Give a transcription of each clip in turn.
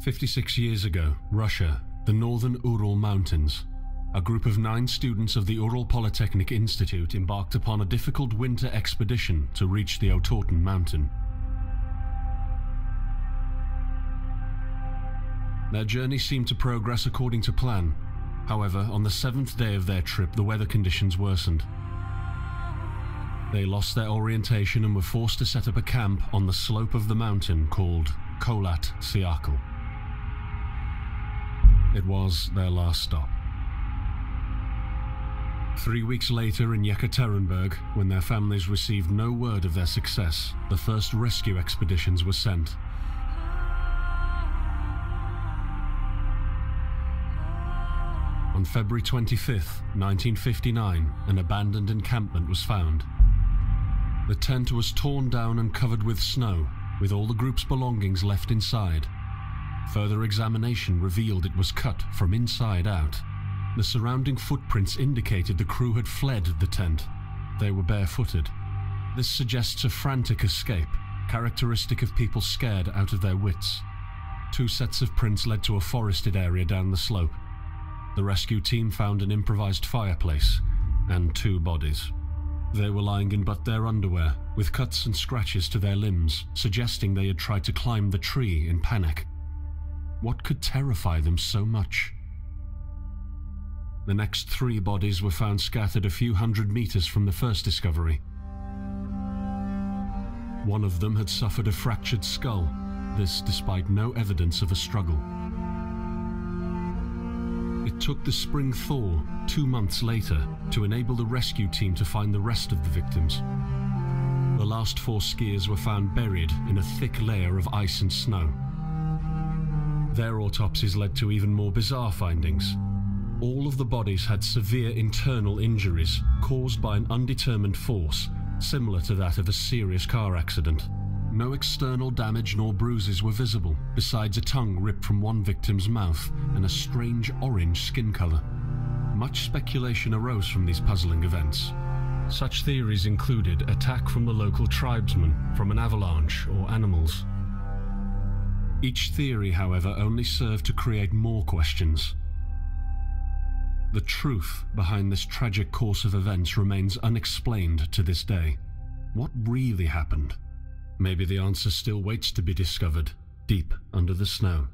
56 years ago, Russia, the northern Ural Mountains. A group of 9 students of the Ural Polytechnic Institute embarked upon a difficult winter expedition to reach the Otorten mountain. Their journey seemed to progress according to plan. However, on the 7th day of their trip, the weather conditions worsened. They lost their orientation and were forced to set up a camp on the slope of the mountain called Kholat Syakhl. It was their last stop. 3 weeks later in Yekaterinburg, when their families received no word of their success, the first rescue expeditions were sent. On February 25th, 1959, an abandoned encampment was found. The tent was torn down and covered with snow, with all the group's belongings left inside. Further examination revealed it was cut from inside out. The surrounding footprints indicated the crew had fled the tent. They were barefooted. This suggests a frantic escape, characteristic of people scared out of their wits. 2 sets of prints led to a forested area down the slope. The rescue team found an improvised fireplace and 2 bodies. They were lying in but their underwear, with cuts and scratches to their limbs, suggesting they had tried to climb the tree in panic. What could terrify them so much? The next 3 bodies were found scattered a few hundred meters from the first discovery. One of them had suffered a fractured skull, this despite no evidence of a struggle. It took the spring thaw 2 months later to enable the rescue team to find the rest of the victims. The last 4 skiers were found buried in a thick layer of ice and snow. Their autopsies led to even more bizarre findings. All of the bodies had severe internal injuries caused by an undetermined force, similar to that of a serious car accident. No external damage nor bruises were visible, besides a tongue ripped from one victim's mouth and a strange orange skin color. Much speculation arose from these puzzling events. Such theories included attack from the local tribesmen, from an avalanche, or animals. Each theory, however, only served to create more questions. The truth behind this tragic course of events remains unexplained to this day. What really happened? Maybe the answer still waits to be discovered, deep under the snow.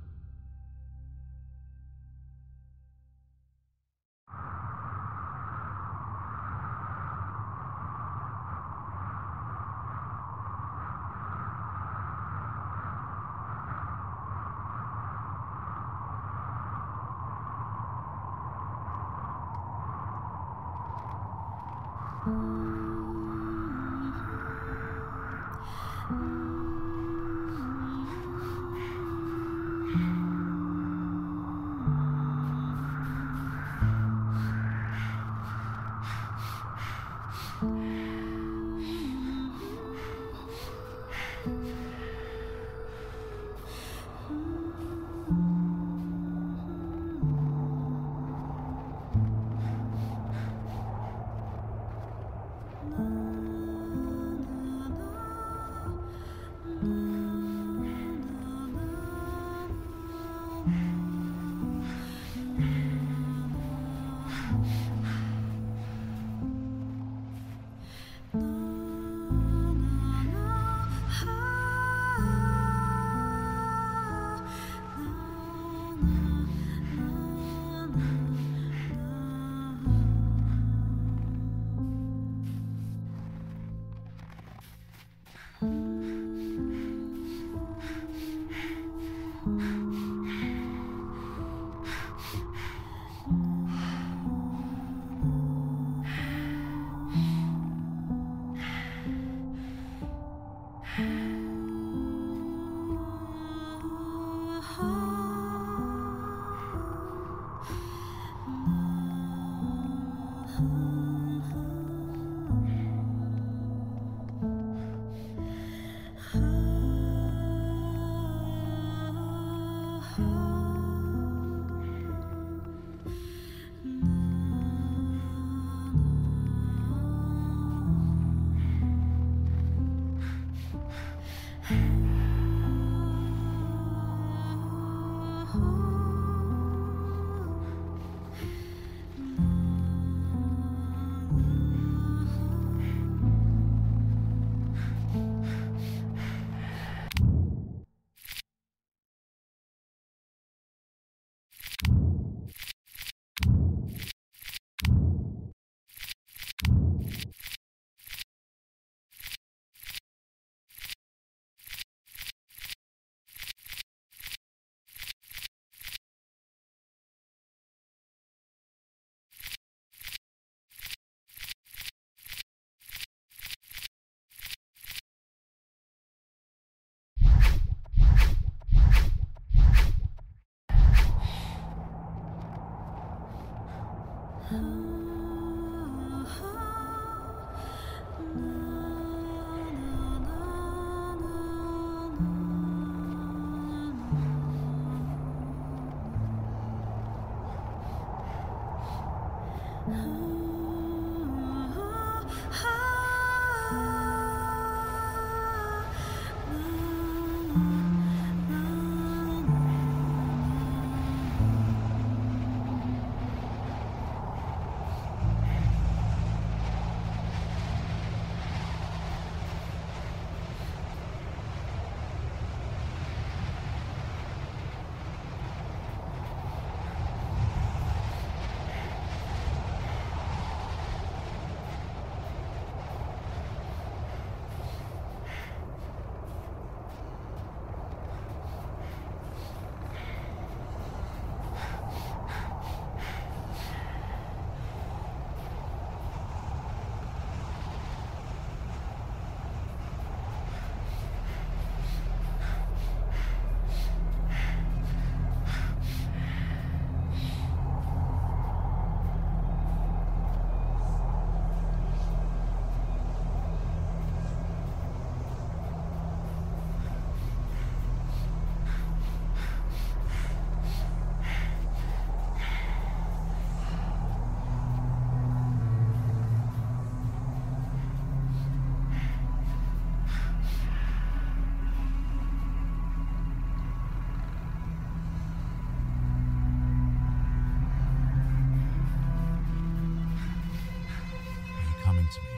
To me.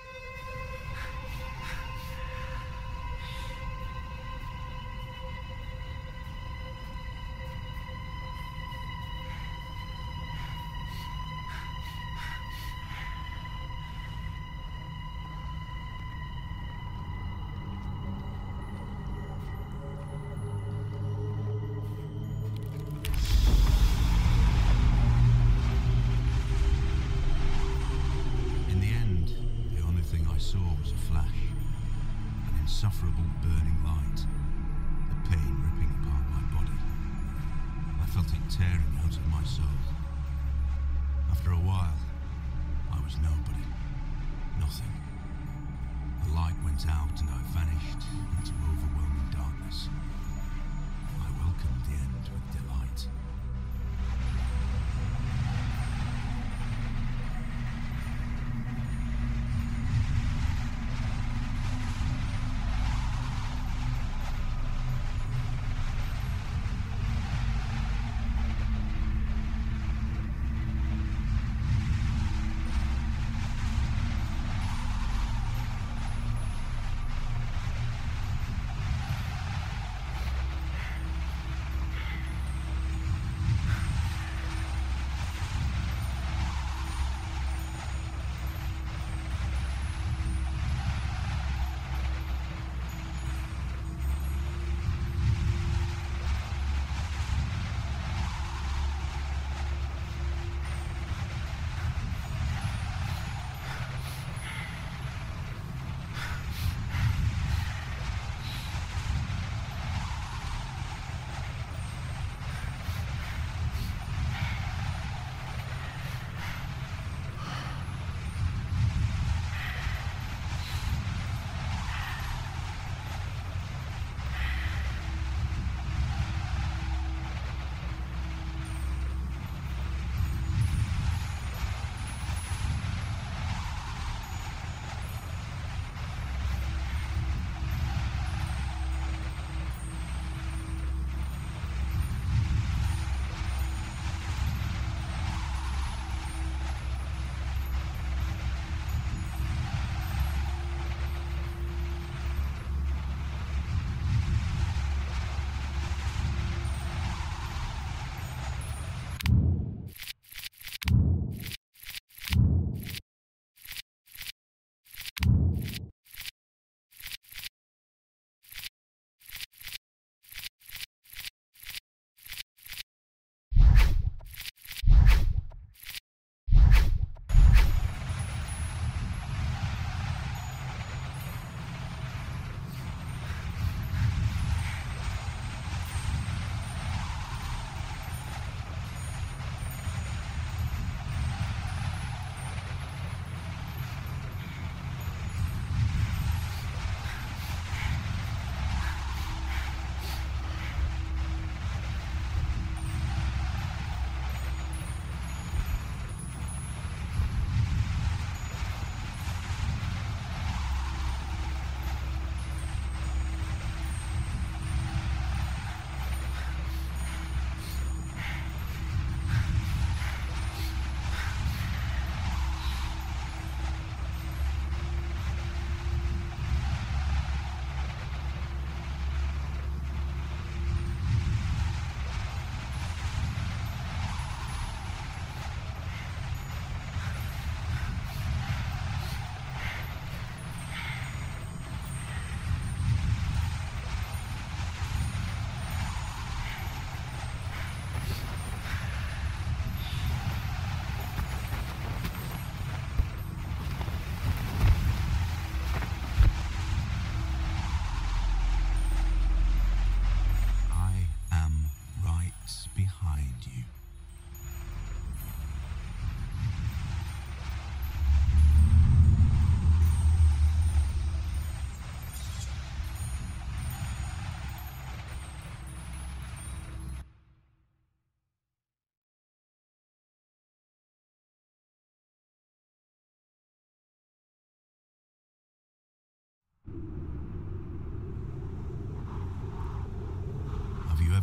Saw was a flash, an insufferable burning light, the pain ripping apart my body. I felt it tearing out of my soul. After a while, I was nobody, nothing. The light went out and I vanished into overwhelming darkness. I welcomed the end with delight.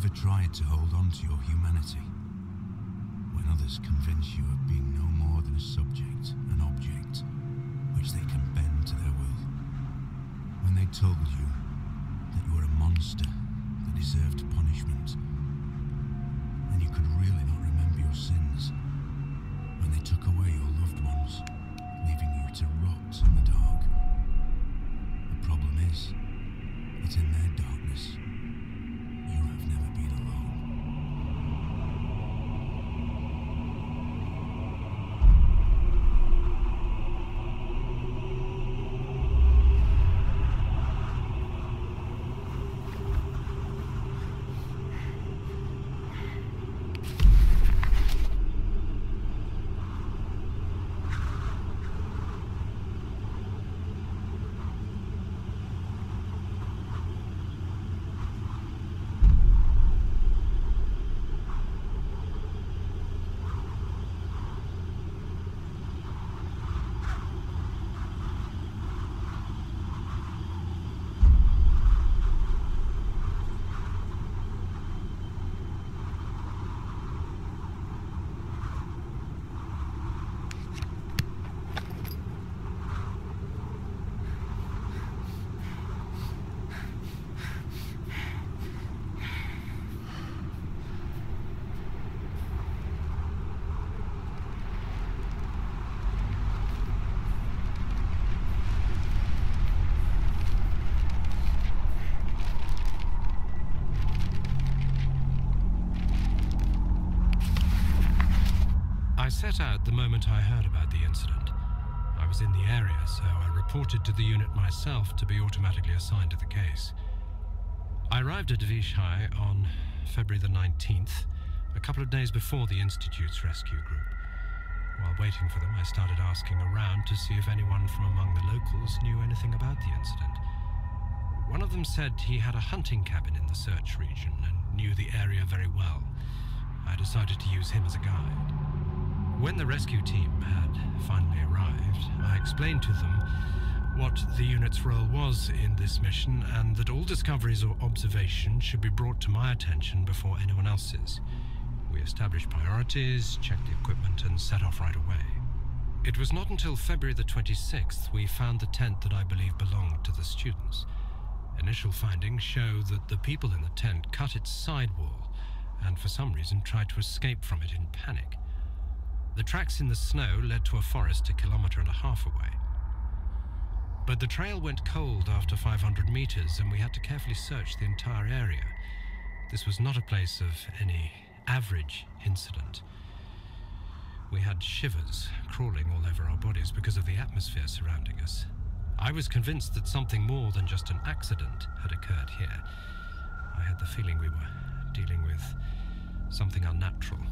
ever tried to hold on to your humanity? When others convince you of being no more than a subject, an object, which they can bend to their will. When they told you that you were a monster that deserved punishment, and you could really not remember your sins. When they took away your loved ones, leaving you to rot in the dark. The problem is that in their darkness, you have never been alone. I set out the moment I heard about the incident. I was in the area, so I reported to the unit myself to be automatically assigned to the case. I arrived at Vishai on February the 19th, a couple of days before the Institute's rescue group. While waiting for them, I started asking around to see if anyone from among the locals knew anything about the incident. One of them said he had a hunting cabin in the search region and knew the area very well. I decided to use him as a guide. When the rescue team had finally arrived, I explained to them what the unit's role was in this mission and that all discoveries or observations should be brought to my attention before anyone else's. We established priorities, checked the equipment, and set off right away. It was not until February the 26th we found the tent that I believe belonged to the students. Initial findings show that the people in the tent cut its sidewall and for some reason tried to escape from it in panic. The tracks in the snow led to a forest 1.5 kilometers away. But the trail went cold after 500 meters and we had to carefully search the entire area. This was not a place of any average incident. We had shivers crawling all over our bodies because of the atmosphere surrounding us. I was convinced that something more than just an accident had occurred here. I had the feeling we were dealing with something unnatural.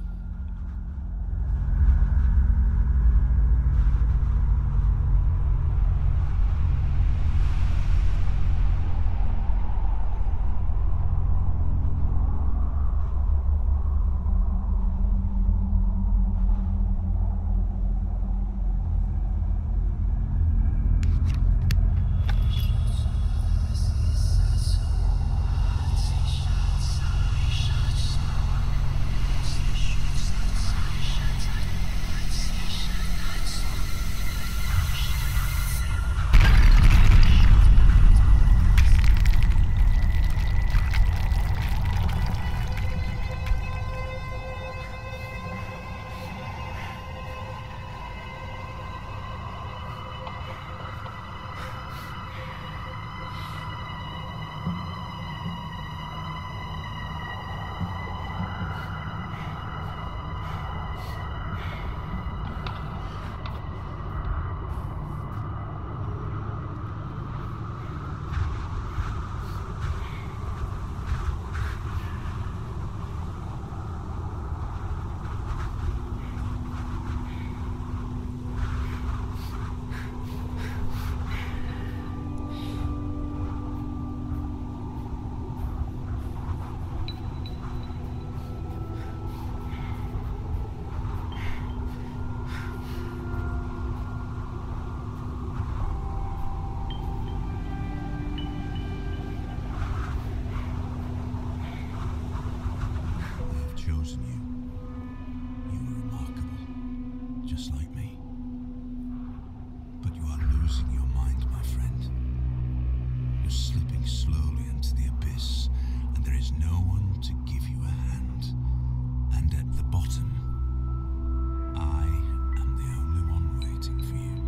slowly into the abyss, and there is no one to give you a hand. And at the bottom, I am the only one waiting for you.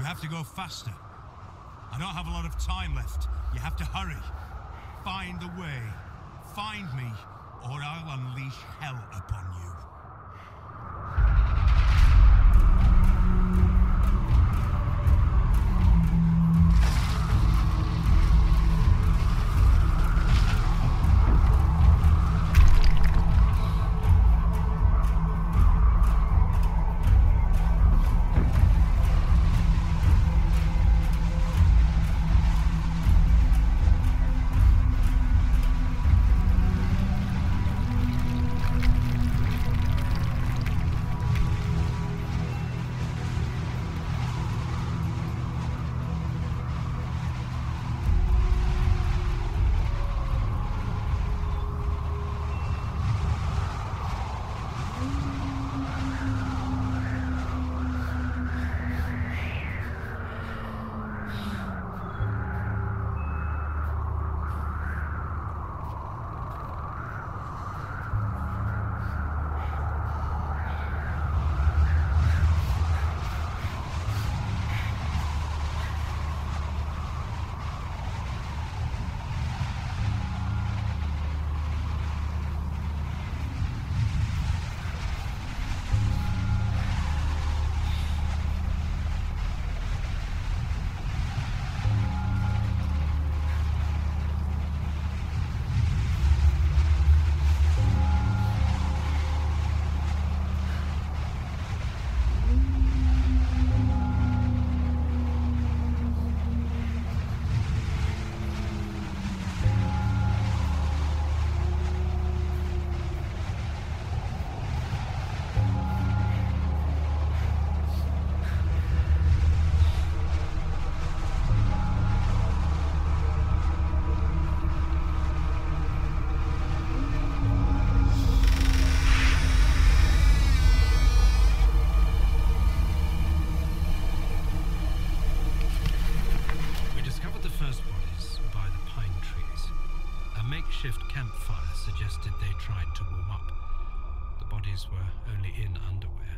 You have to go faster. I don't have a lot of time left. You have to hurry. Find the way. Find me, or I'll unleash hell upon you. Campfire suggested they tried to warm up. The bodies were only in underwear.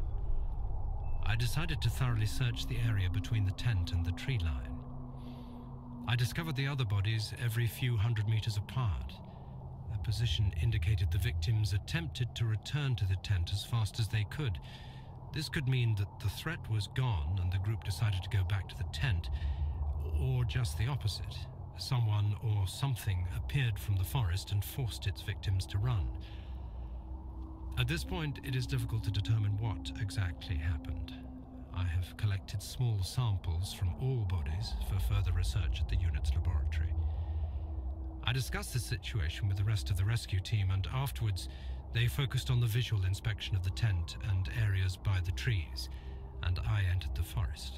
I decided to thoroughly search the area between the tent and the tree line. I discovered the other bodies every few hundred meters apart. Their position indicated the victims attempted to return to the tent as fast as they could. This could mean that the threat was gone and the group decided to go back to the tent, or just the opposite. Someone or something appeared from the forest and forced its victims to run. At this point, it is difficult to determine what exactly happened. I have collected small samples from all bodies for further research at the unit's laboratory. I discussed this situation with the rest of the rescue team, and afterwards they focused on the visual inspection of the tent and areas by the trees, and I entered the forest.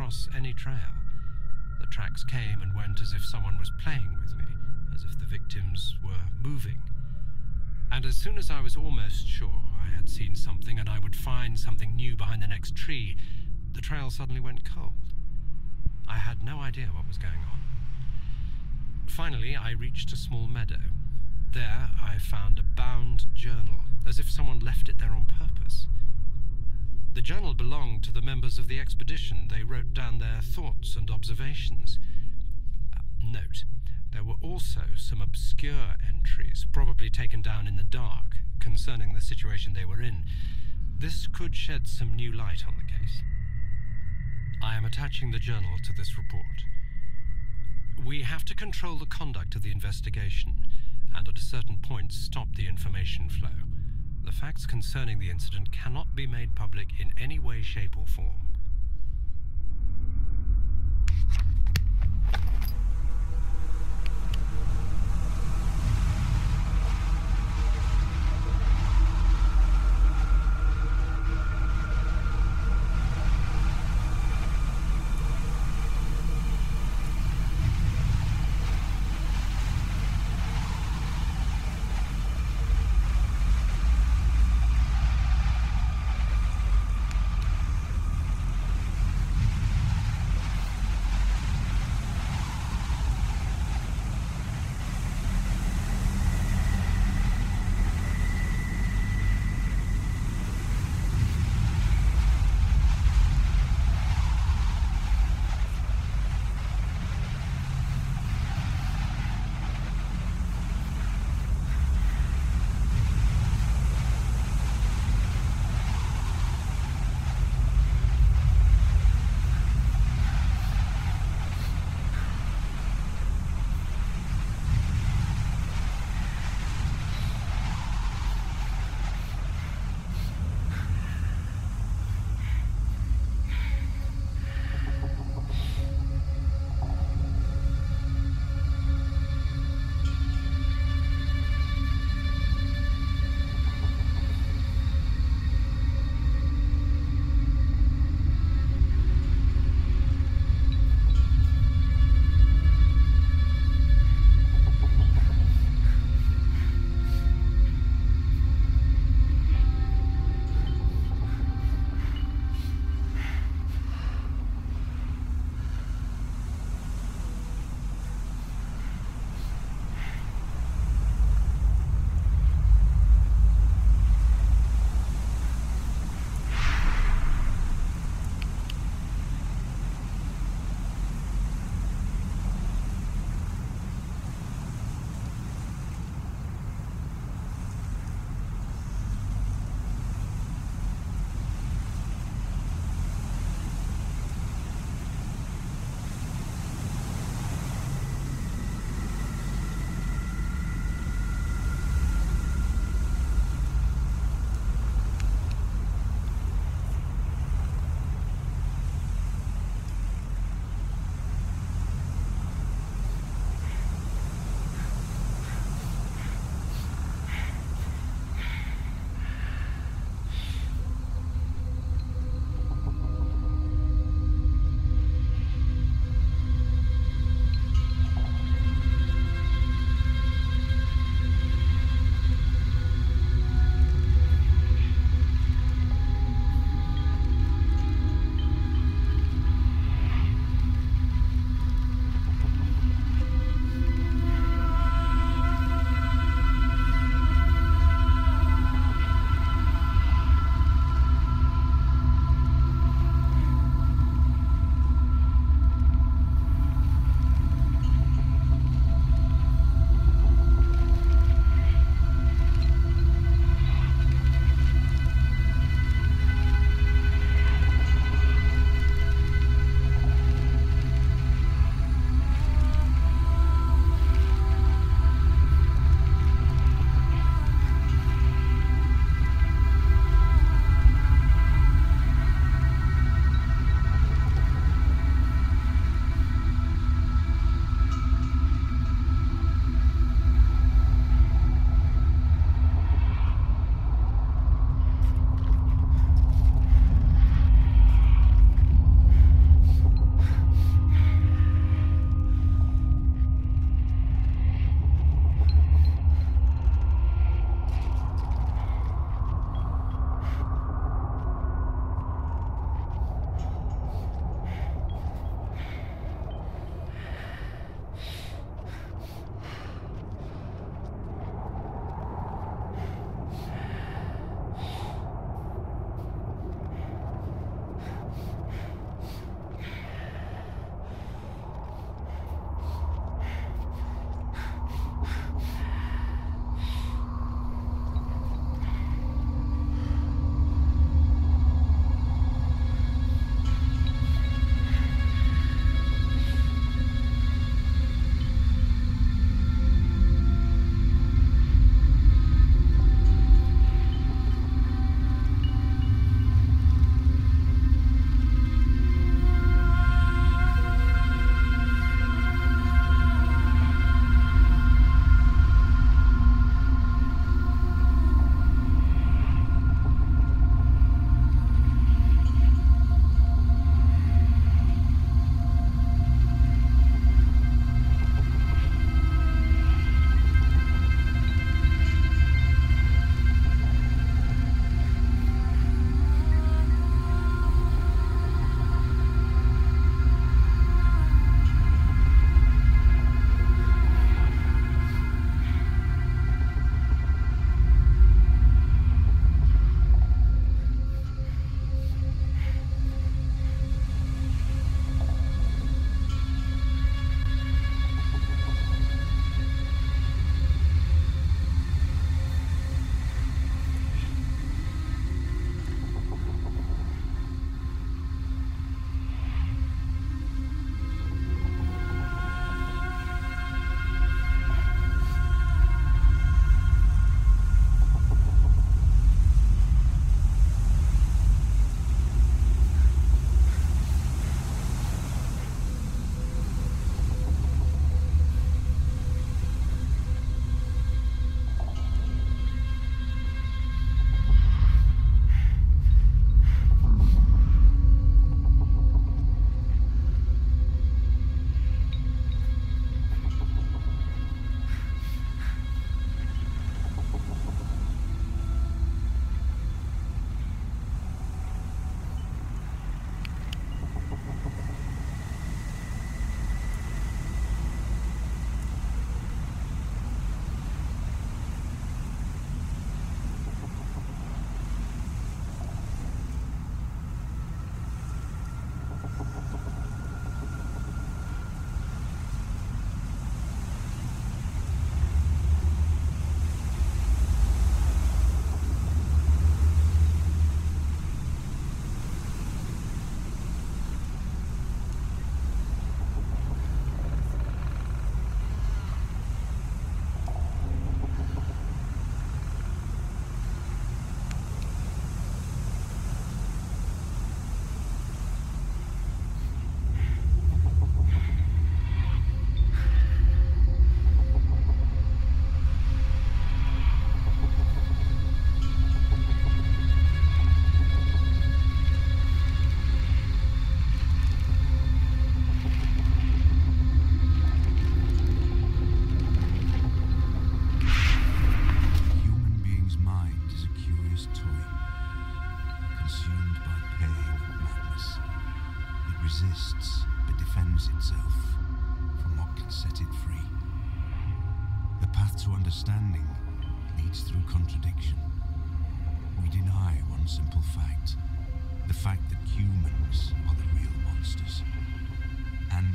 across any trail. The tracks came and went as if someone was playing with me, as if the victims were moving. And as soon as I was almost sure I had seen something and I would find something new behind the next tree, the trail suddenly went cold. I had no idea what was going on. Finally, I reached a small meadow. There, I found a bound journal, as if someone left it there on purpose. The journal belonged to the members of the expedition. They wrote down their thoughts and observations. Note, there were also some obscure entries, probably taken down in the dark, concerning the situation they were in. This could shed some new light on the case. I am attaching the journal to this report. We have to control the conduct of the investigation, and at a certain point stop the information flow. The facts concerning the incident cannot be made public in any way, shape, or form.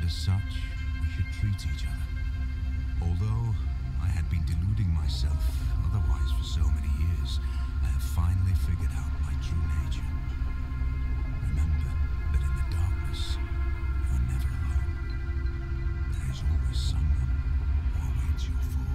as such, we should treat each other. Although I had been deluding myself otherwise for so many years, I have finally figured out my true nature. Remember that in the darkness, you're never alone. There is always someone who awaits your fall.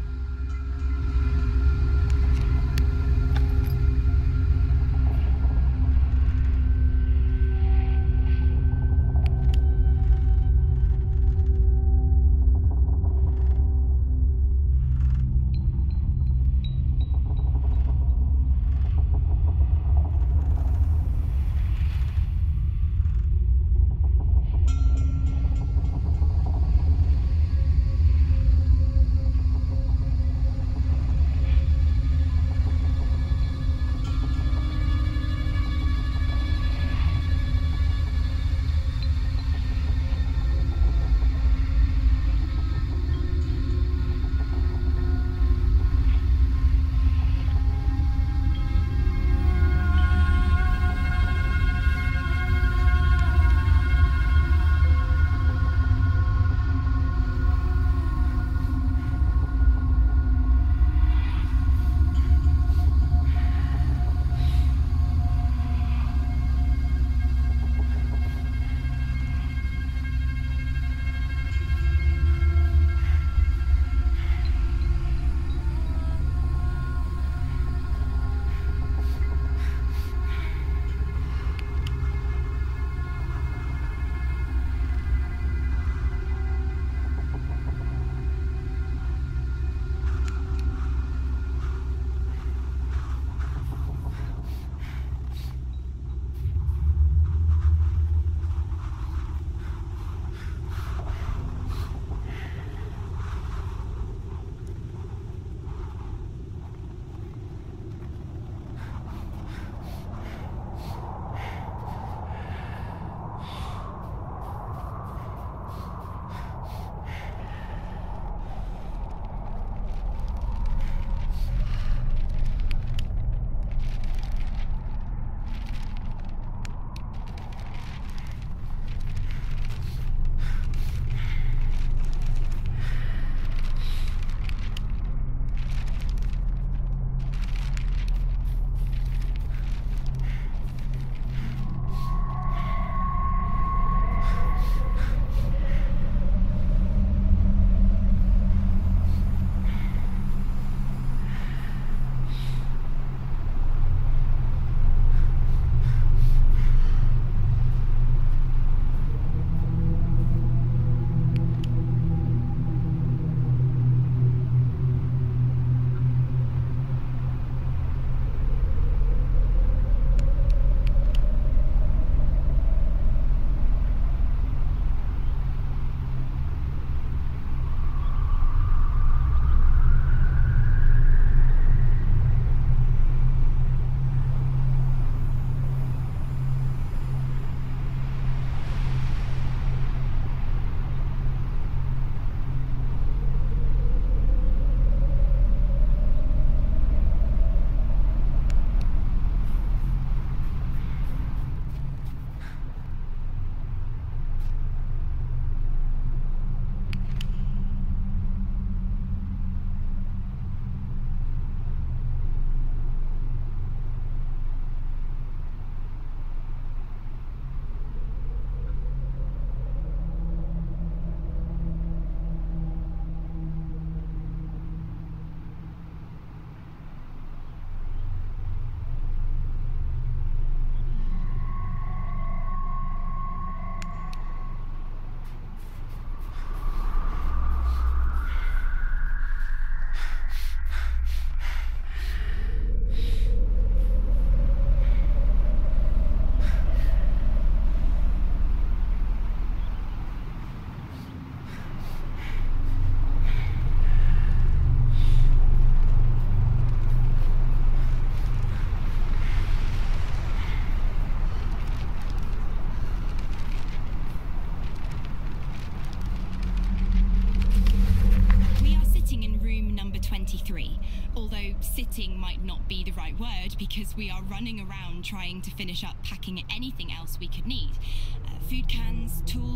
Sitting might not be the right word because we are running around trying to finish up packing anything else we could need. Food cans, tools, essentially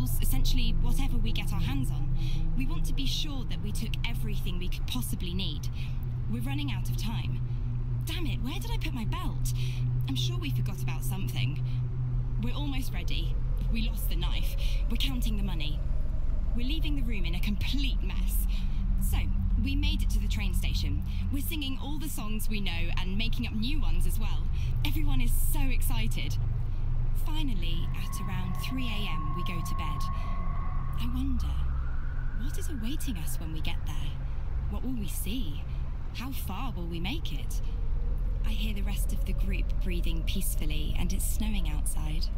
essentially whatever we get our hands on. We want to be sure that we took everything we could possibly need. We're running out of time. Damn it, where did I put my belt? I'm sure we forgot about something. We're almost ready. We lost the knife. We're counting the money. We're leaving the room in a complete mess. So, we made it to the train station. We're singing all the songs we know and making up new ones as well. Everyone is so excited. Finally, at around 3 a.m, we go to bed. I wonder, what is awaiting us when we get there? What will we see? How far will we make it? I hear the rest of the group breathing peacefully, and it's snowing outside.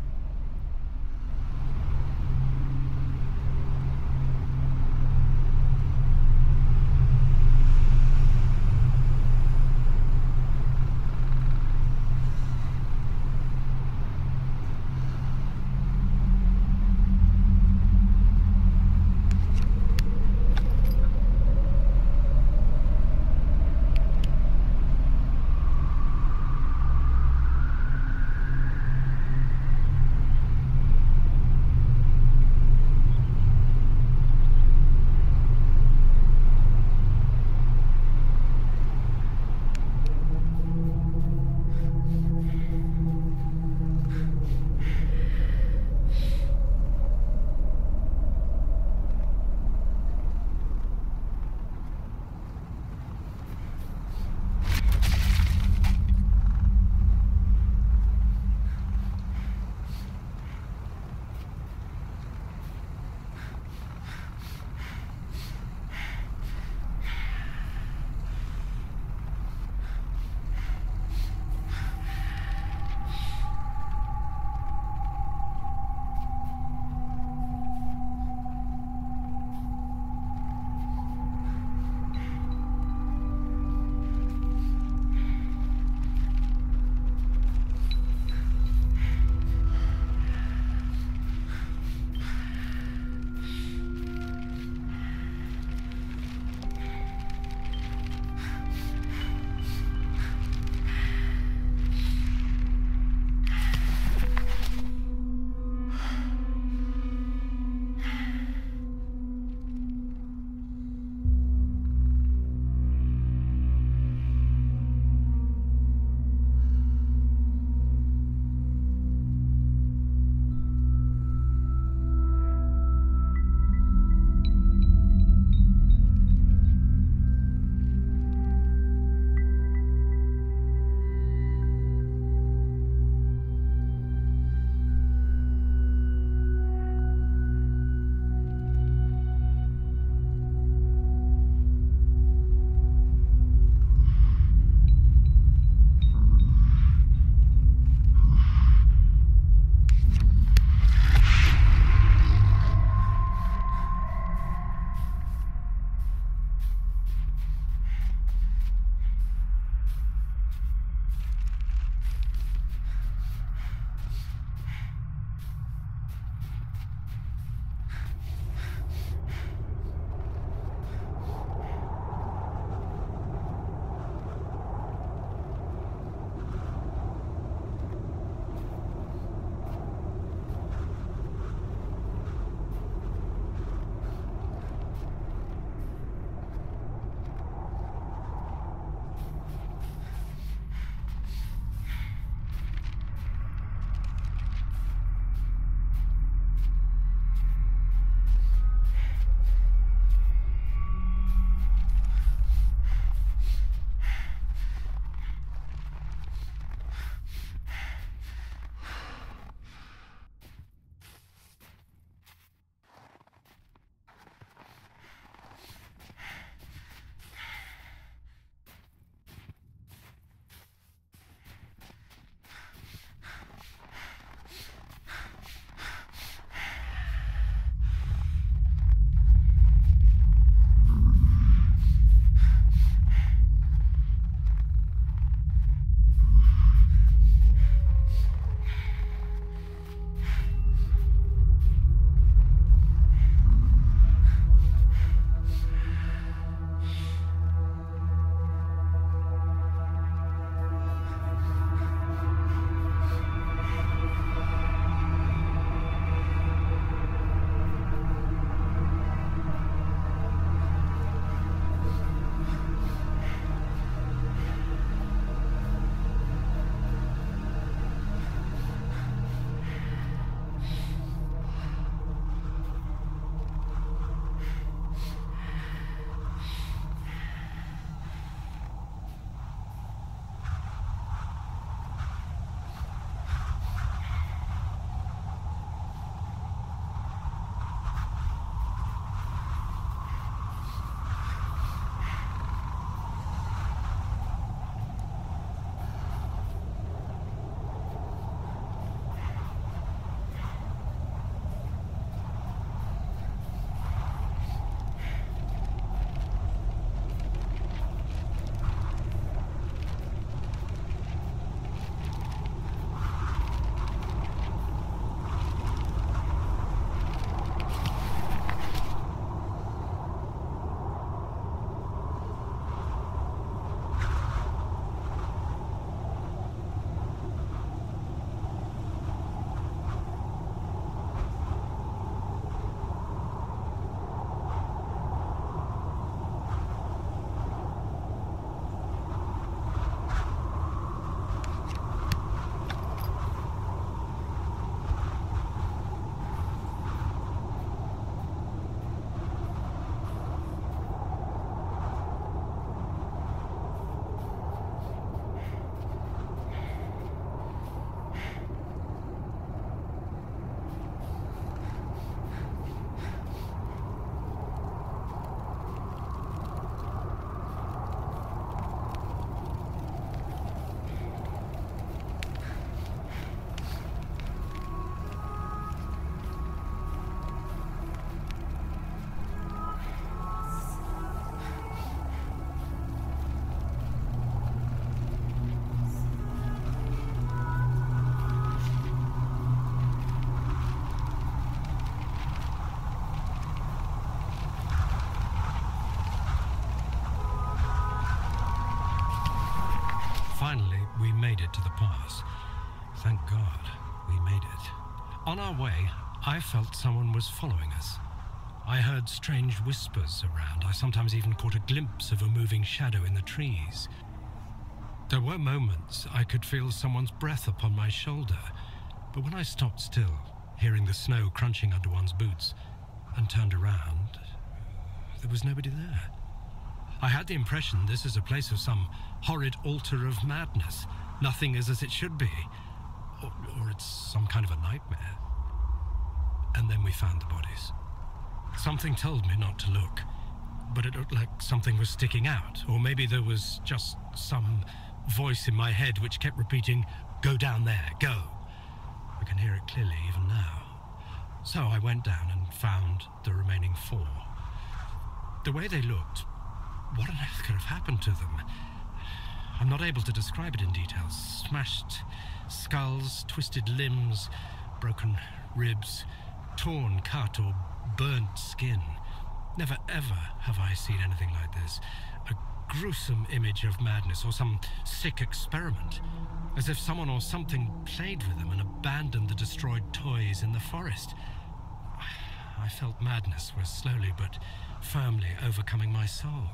Finally, we made it to the pass. Thank God, we made it. On our way, I felt someone was following us. I heard strange whispers around. I sometimes even caught a glimpse of a moving shadow in the trees. There were moments I could feel someone's breath upon my shoulder, but when I stopped still, hearing the snow crunching under one's boots, and turned around, there was nobody there. I had the impression this is a place of some horrid altar of madness. Nothing is as it should be. Or it's some kind of a nightmare. And then we found the bodies. Something told me not to look, but it looked like something was sticking out, or maybe there was just some voice in my head which kept repeating, "Go down there, go." I can hear it clearly even now. So I went down and found the remaining 4. The way they looked, what on earth could have happened to them? I'm not able to describe it in detail. Smashed skulls, twisted limbs, broken ribs, torn, cut, or burnt skin. Never ever have I seen anything like this. A gruesome image of madness or some sick experiment. As if someone or something played with them and abandoned the destroyed toys in the forest. I felt madness was slowly but firmly overcoming my soul.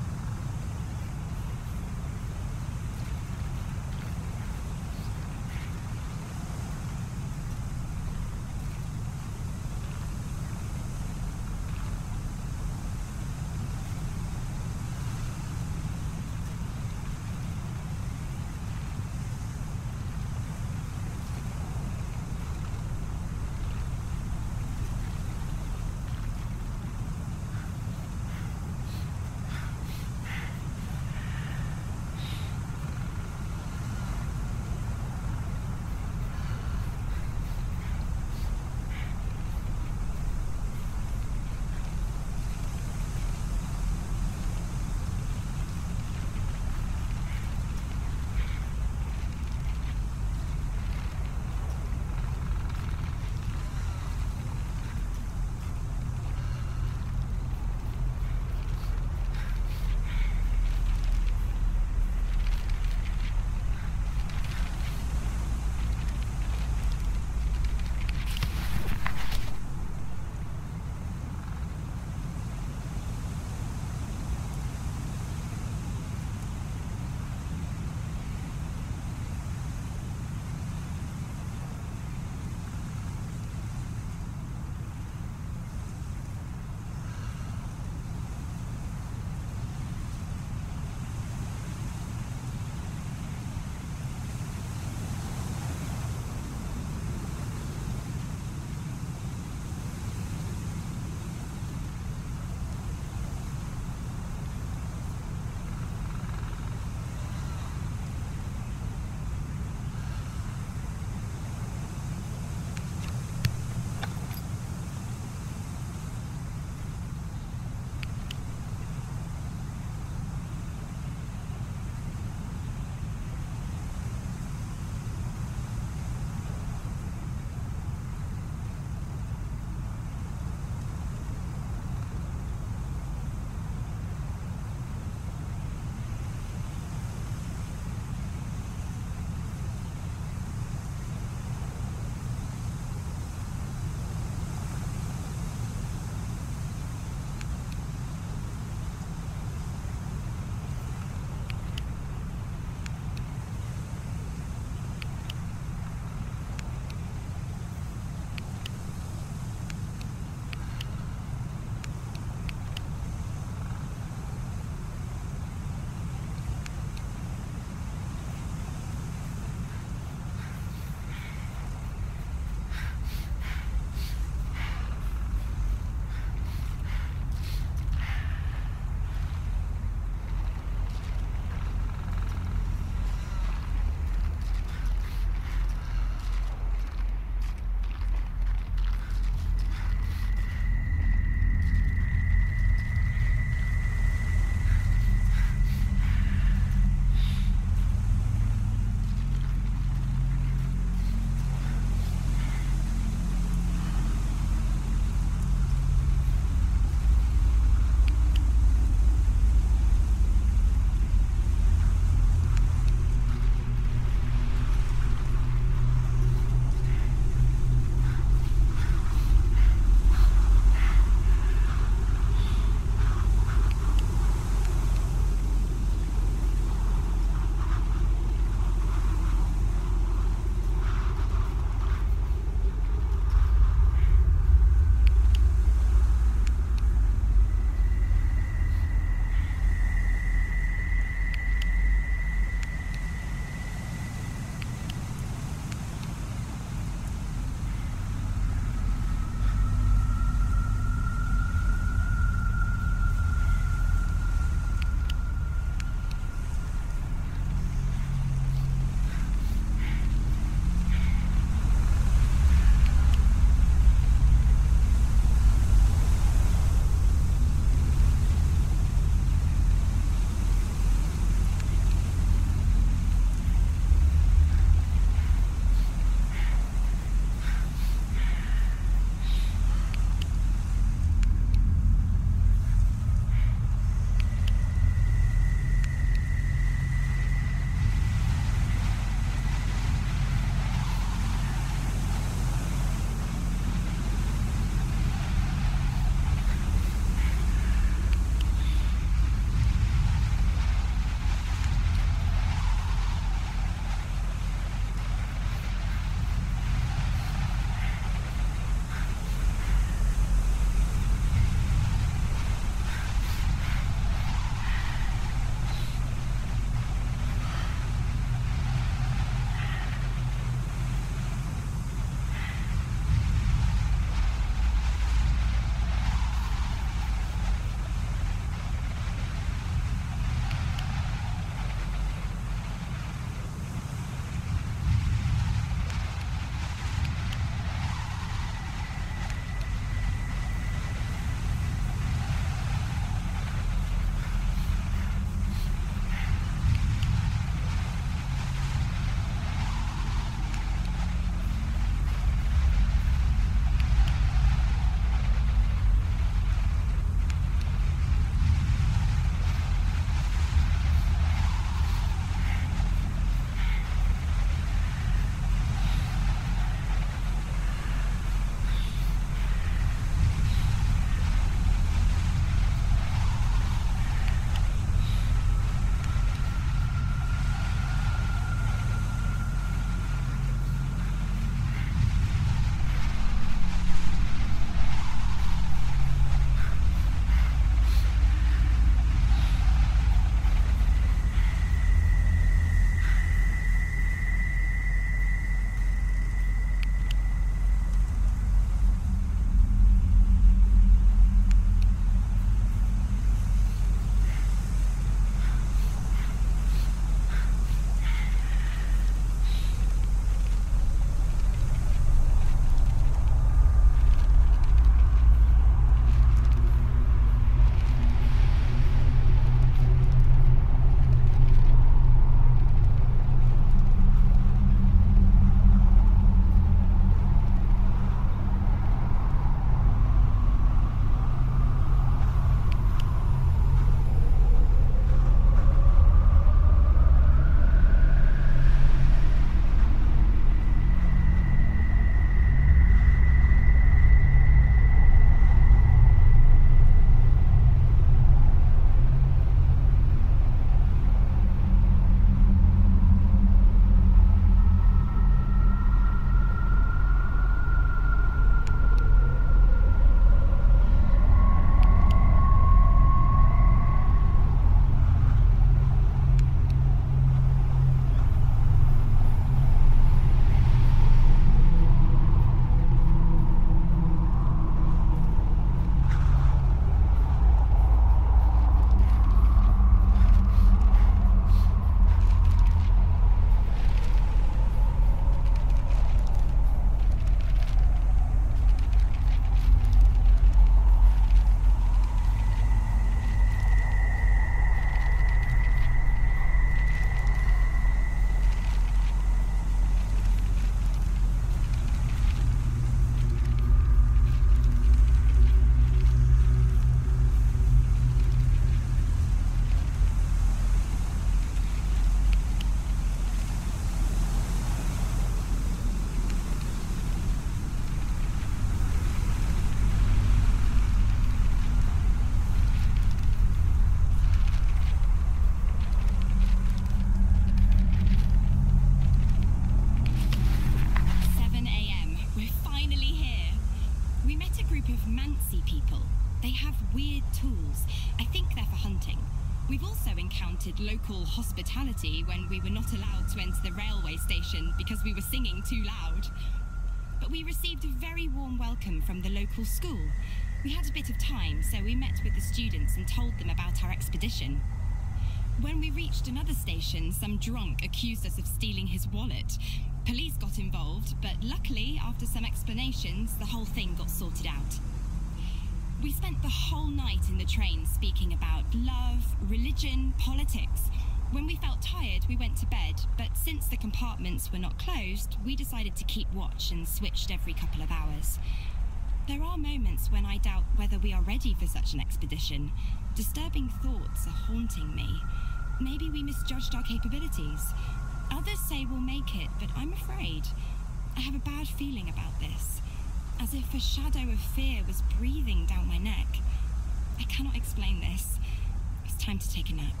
appreciated local hospitality when we were not allowed to enter the railway station because we were singing too loud. But we received a very warm welcome from the local school. We had a bit of time, so we met with the students and told them about our expedition. When we reached another station, some drunk accused us of stealing his wallet. Police got involved, but luckily, after some explanations, the whole thing got sorted out. We spent the whole night in the train speaking about love, religion, politics. When we felt tired, we went to bed, but since the compartments were not closed, we decided to keep watch and switched every couple of hours. There are moments when I doubt whether we are ready for such an expedition. Disturbing thoughts are haunting me. Maybe we misjudged our capabilities. Others say we'll make it, but I'm afraid. I have a bad feeling about this, as if a shadow of fear was breathing down my neck. I cannot explain this. It's time to take a nap.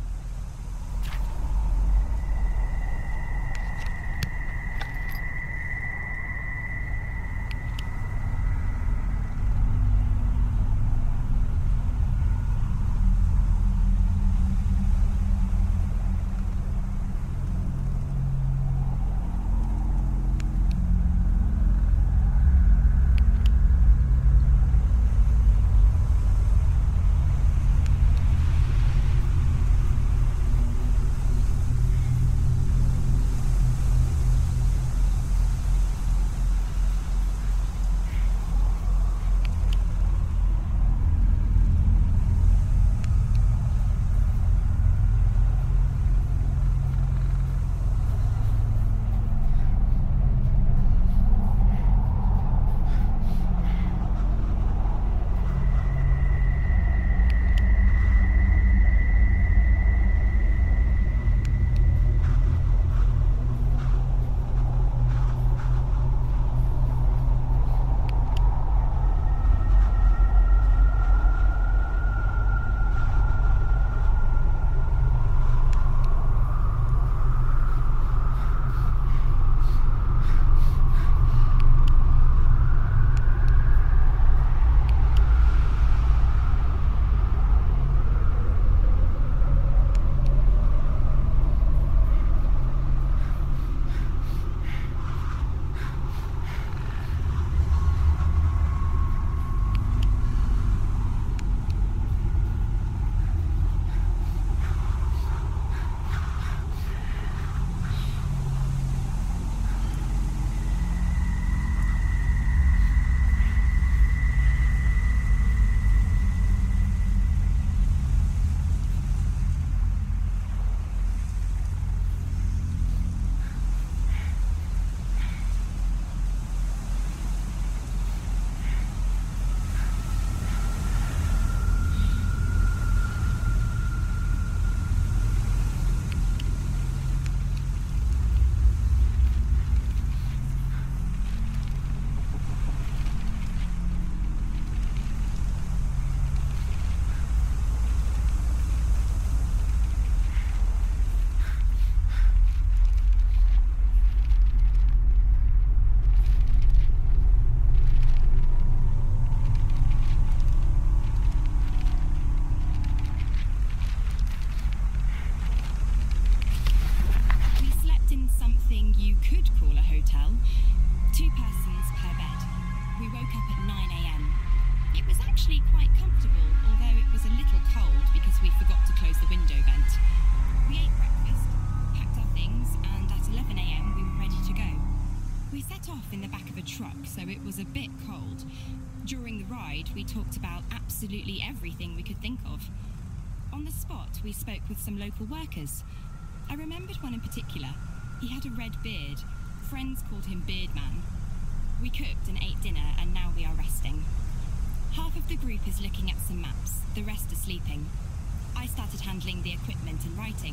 So it was a bit cold. During the ride, we talked about absolutely everything we could think of. On the spot, we spoke with some local workers. I remembered one in particular. He had a red beard. Friends called him Beardman. We cooked and ate dinner, and now we are resting. Half of the group is looking at some maps. The rest are sleeping. I started handling the equipment and writing.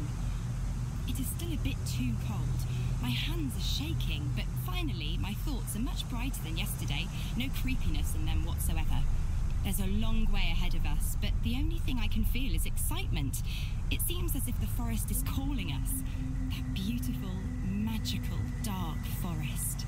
It is still a bit too cold. My hands are shaking, but finally, my thoughts are much brighter than yesterday. No creepiness in them whatsoever. There's a long way ahead of us, but the only thing I can feel is excitement. It seems as if the forest is calling us. That beautiful, magical, dark forest.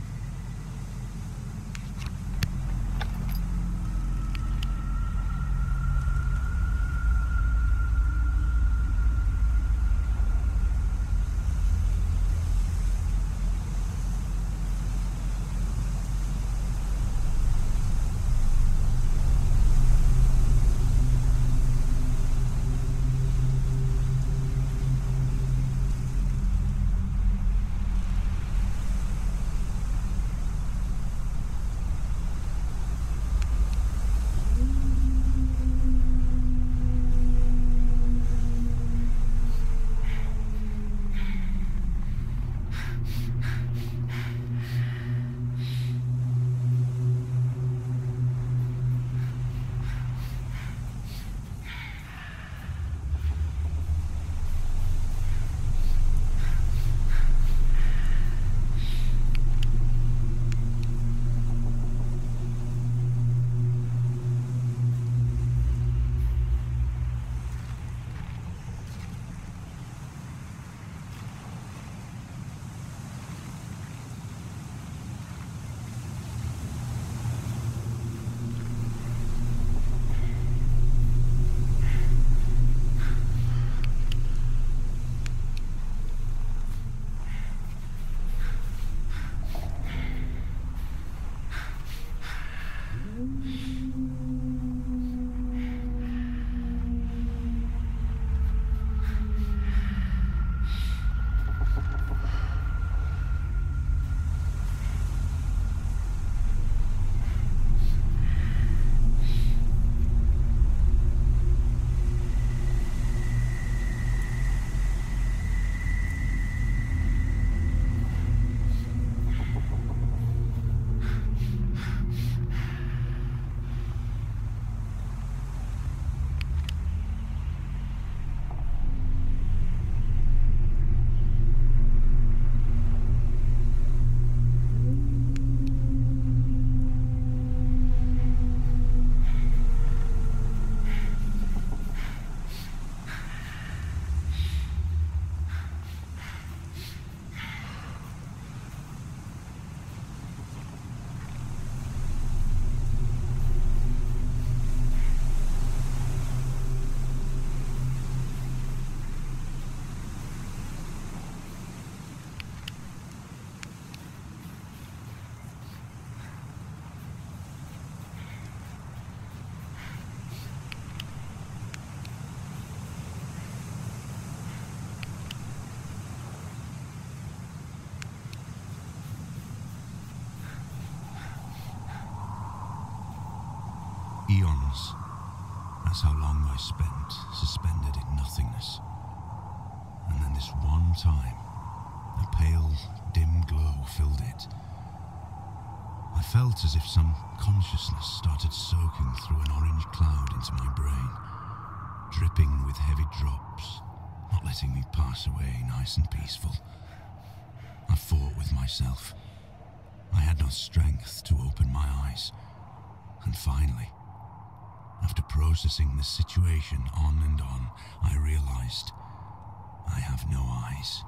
seconds. That's how long I spent, suspended in nothingness. And then this one time, a pale, dim glow filled it. I felt as if some consciousness started soaking through an orange cloud into my brain, dripping with heavy drops, not letting me pass away nice and peaceful. I fought with myself. I had no strength to open my eyes. And finally, after processing the situation on and on, I realized I have no eyes.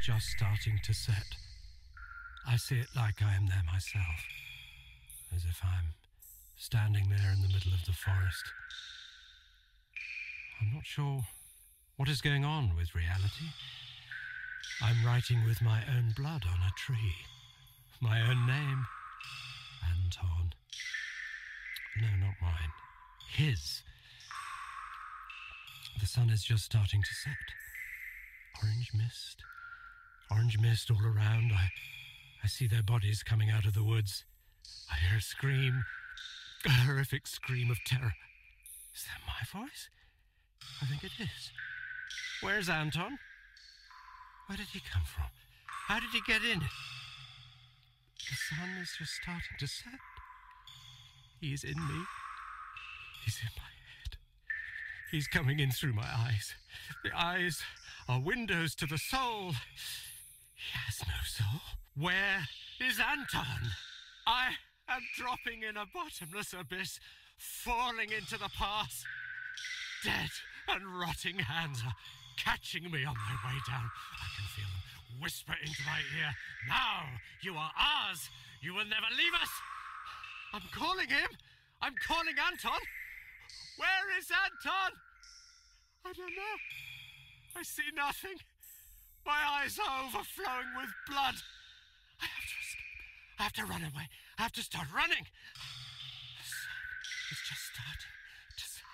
just starting to set. I see it like I am there myself, as if I'm standing there in the middle of the forest. I'm not sure what is going on with reality. I'm writing with my own blood on a tree. My own name. Anton. No, not mine. His. The sun is just starting to set. Orange mist. Orange mist all around. I see their bodies coming out of the woods. I hear a scream. A horrific scream of terror. Is that my voice? I think it is. Where's Anton? Where did he come from? How did he get in? The sun is just starting to set. He is in me. He's in my head. He's coming in through my eyes. The eyes are windows to the soul. He has no soul. Where is Anton? I am dropping in a bottomless abyss, falling into the past. Dead and rotting hands are catching me on my way down. I can feel them whisper into my ear. Now you are ours. You will never leave us. I'm calling him. I'm calling Anton. Where is Anton? I don't know. I see nothing. My eyes are overflowing with blood. I have to escape. I have to run away. I have to start running. The sun is just starting to set.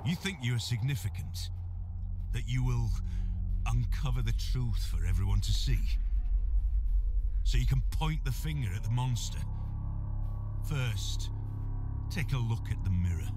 You think you are significant? That you will uncover the truth for everyone to see? So you can point the finger at the monster? First, take a look at the mirror.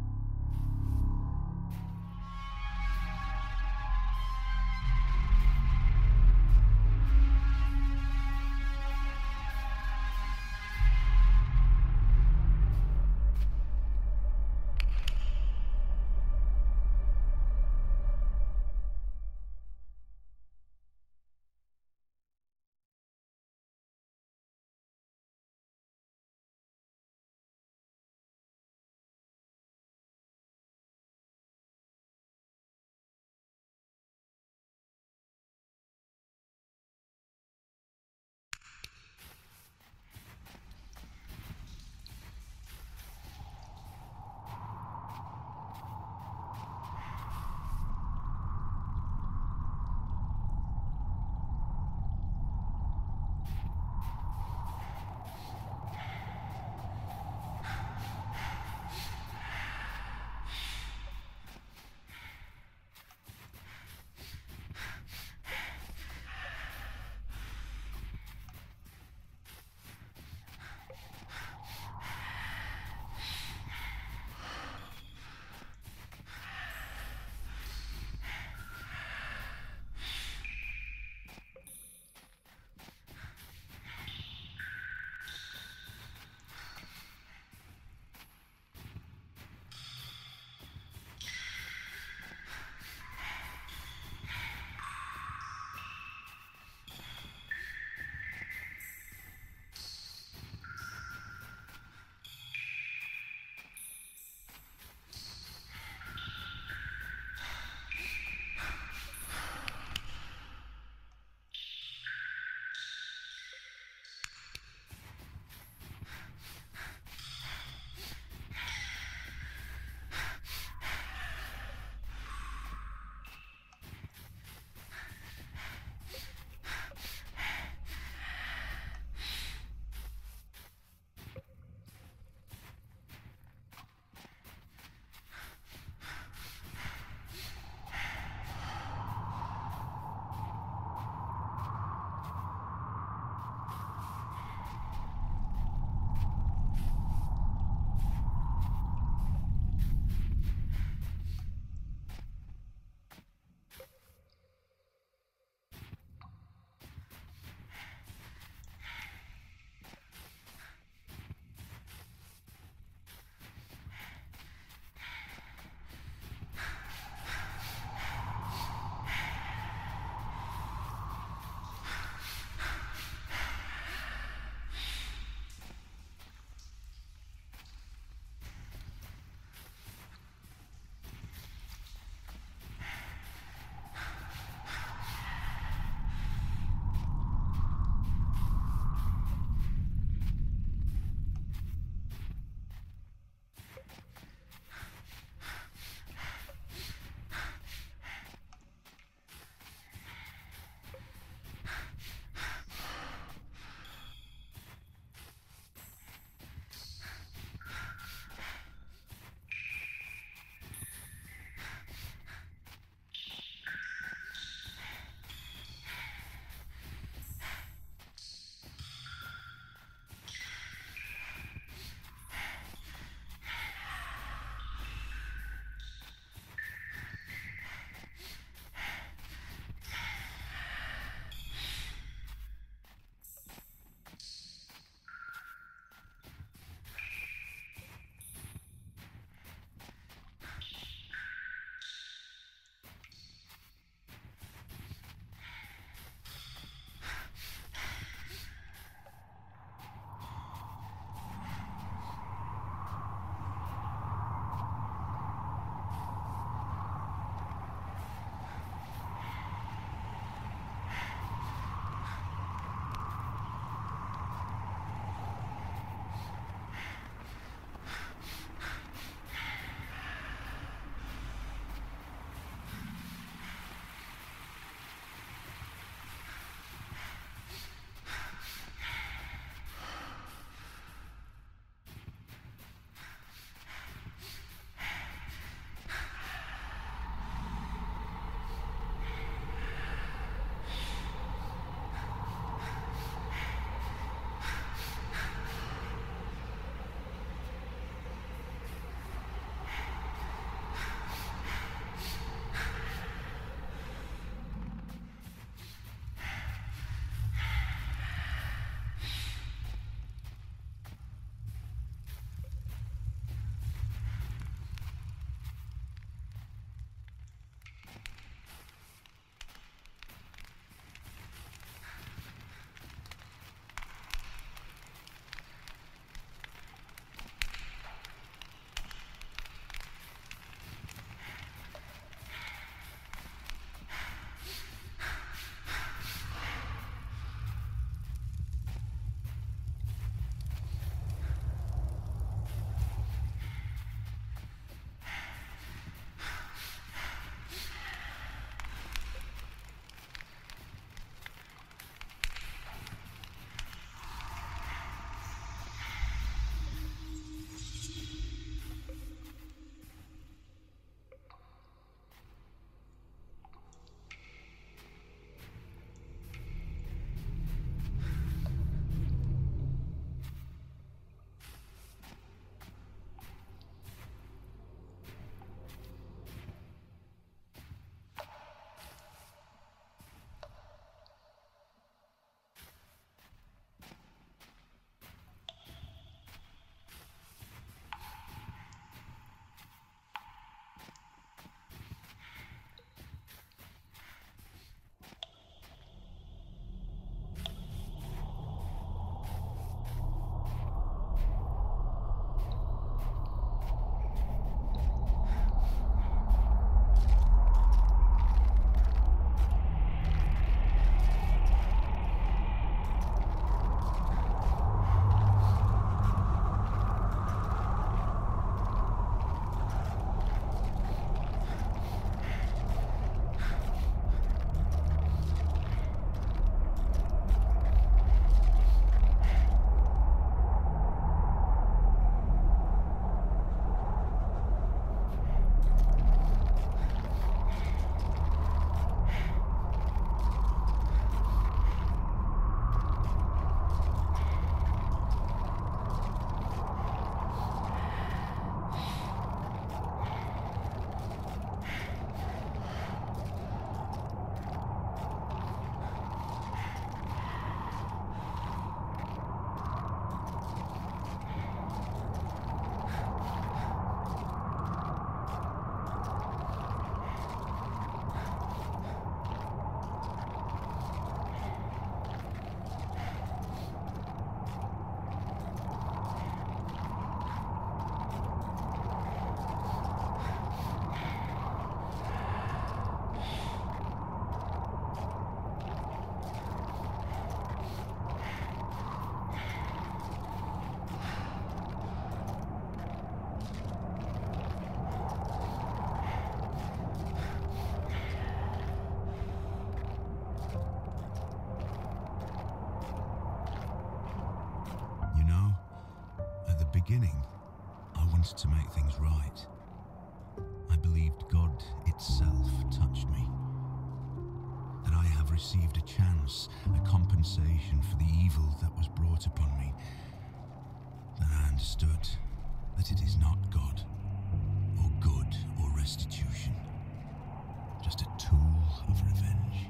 beginning, I wanted to make things right. I believed God itself touched me. That I have received a chance, a compensation for the evil that was brought upon me. Then I understood that it is not God, or good, or restitution. Just a tool of revenge.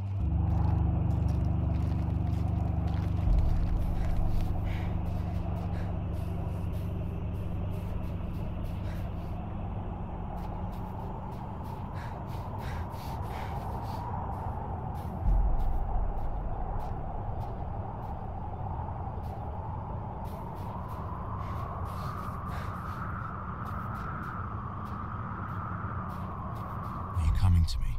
Coming to me.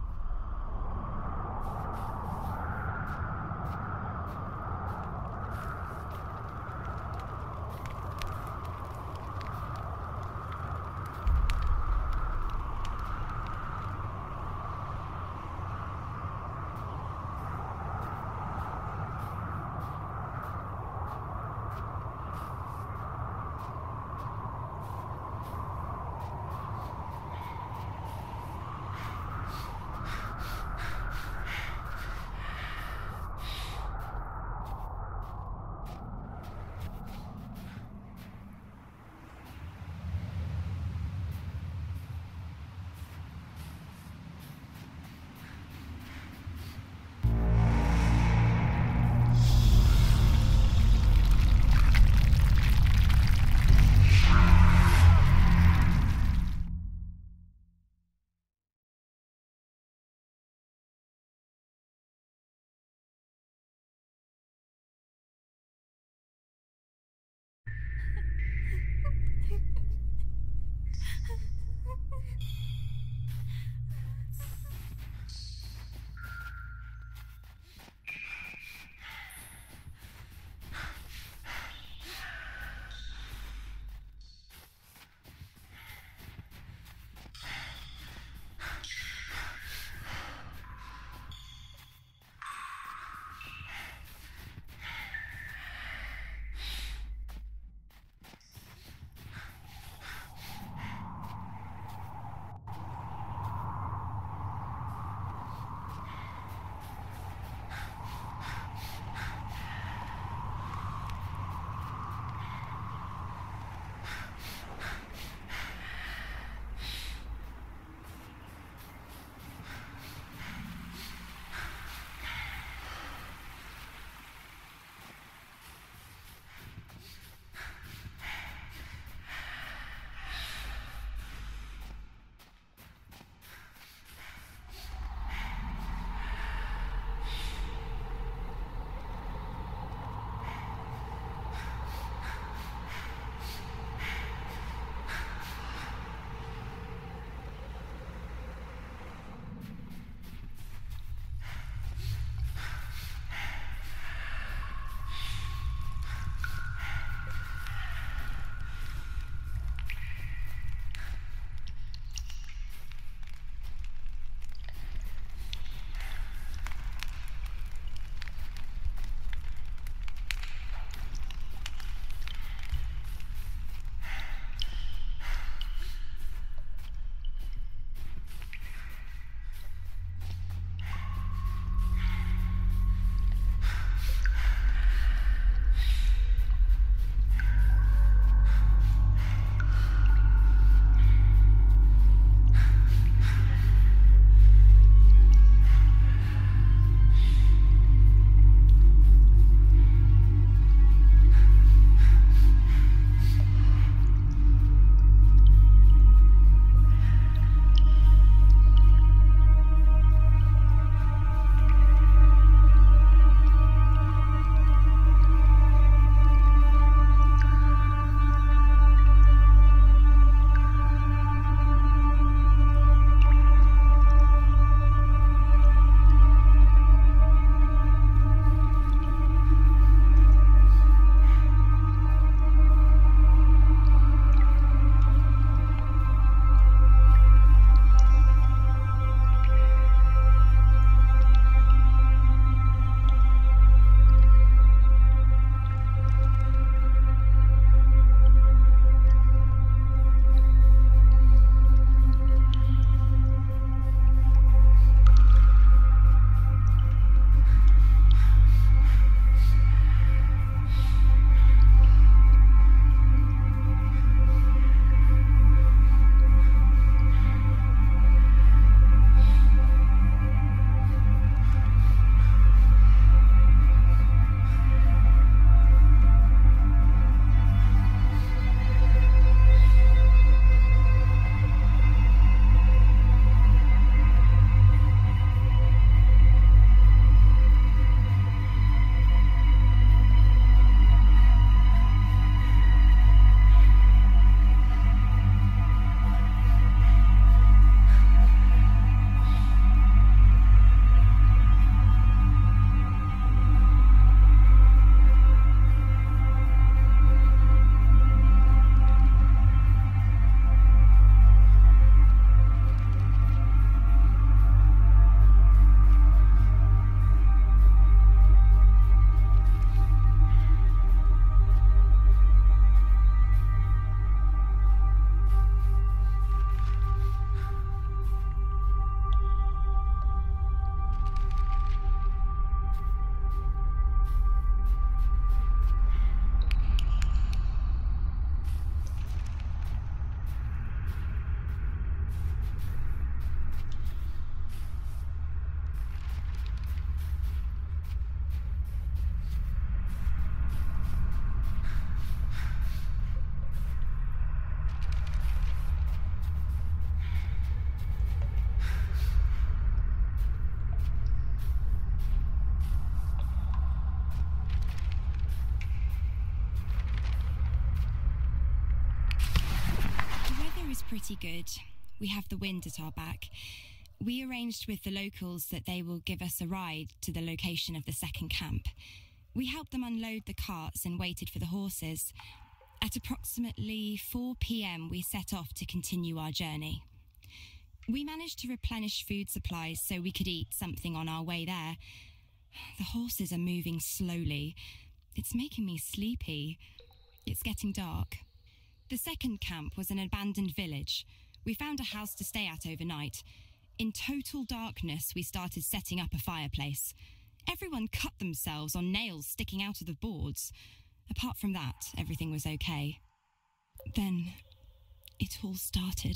pretty good. We have the wind at our back. We arranged with the locals that they will give us a ride to the location of the second camp. We helped them unload the carts and waited for the horses. At approximately 4 p.m, we set off to continue our journey. We managed to replenish food supplies so we could eat something on our way there. The horses are moving slowly. It's making me sleepy. It's getting dark. The second camp was an abandoned village. We found a house to stay at overnight. In total darkness, we started setting up a fireplace. Everyone cut themselves on nails sticking out of the boards. Apart from that, everything was okay. Then, it all started.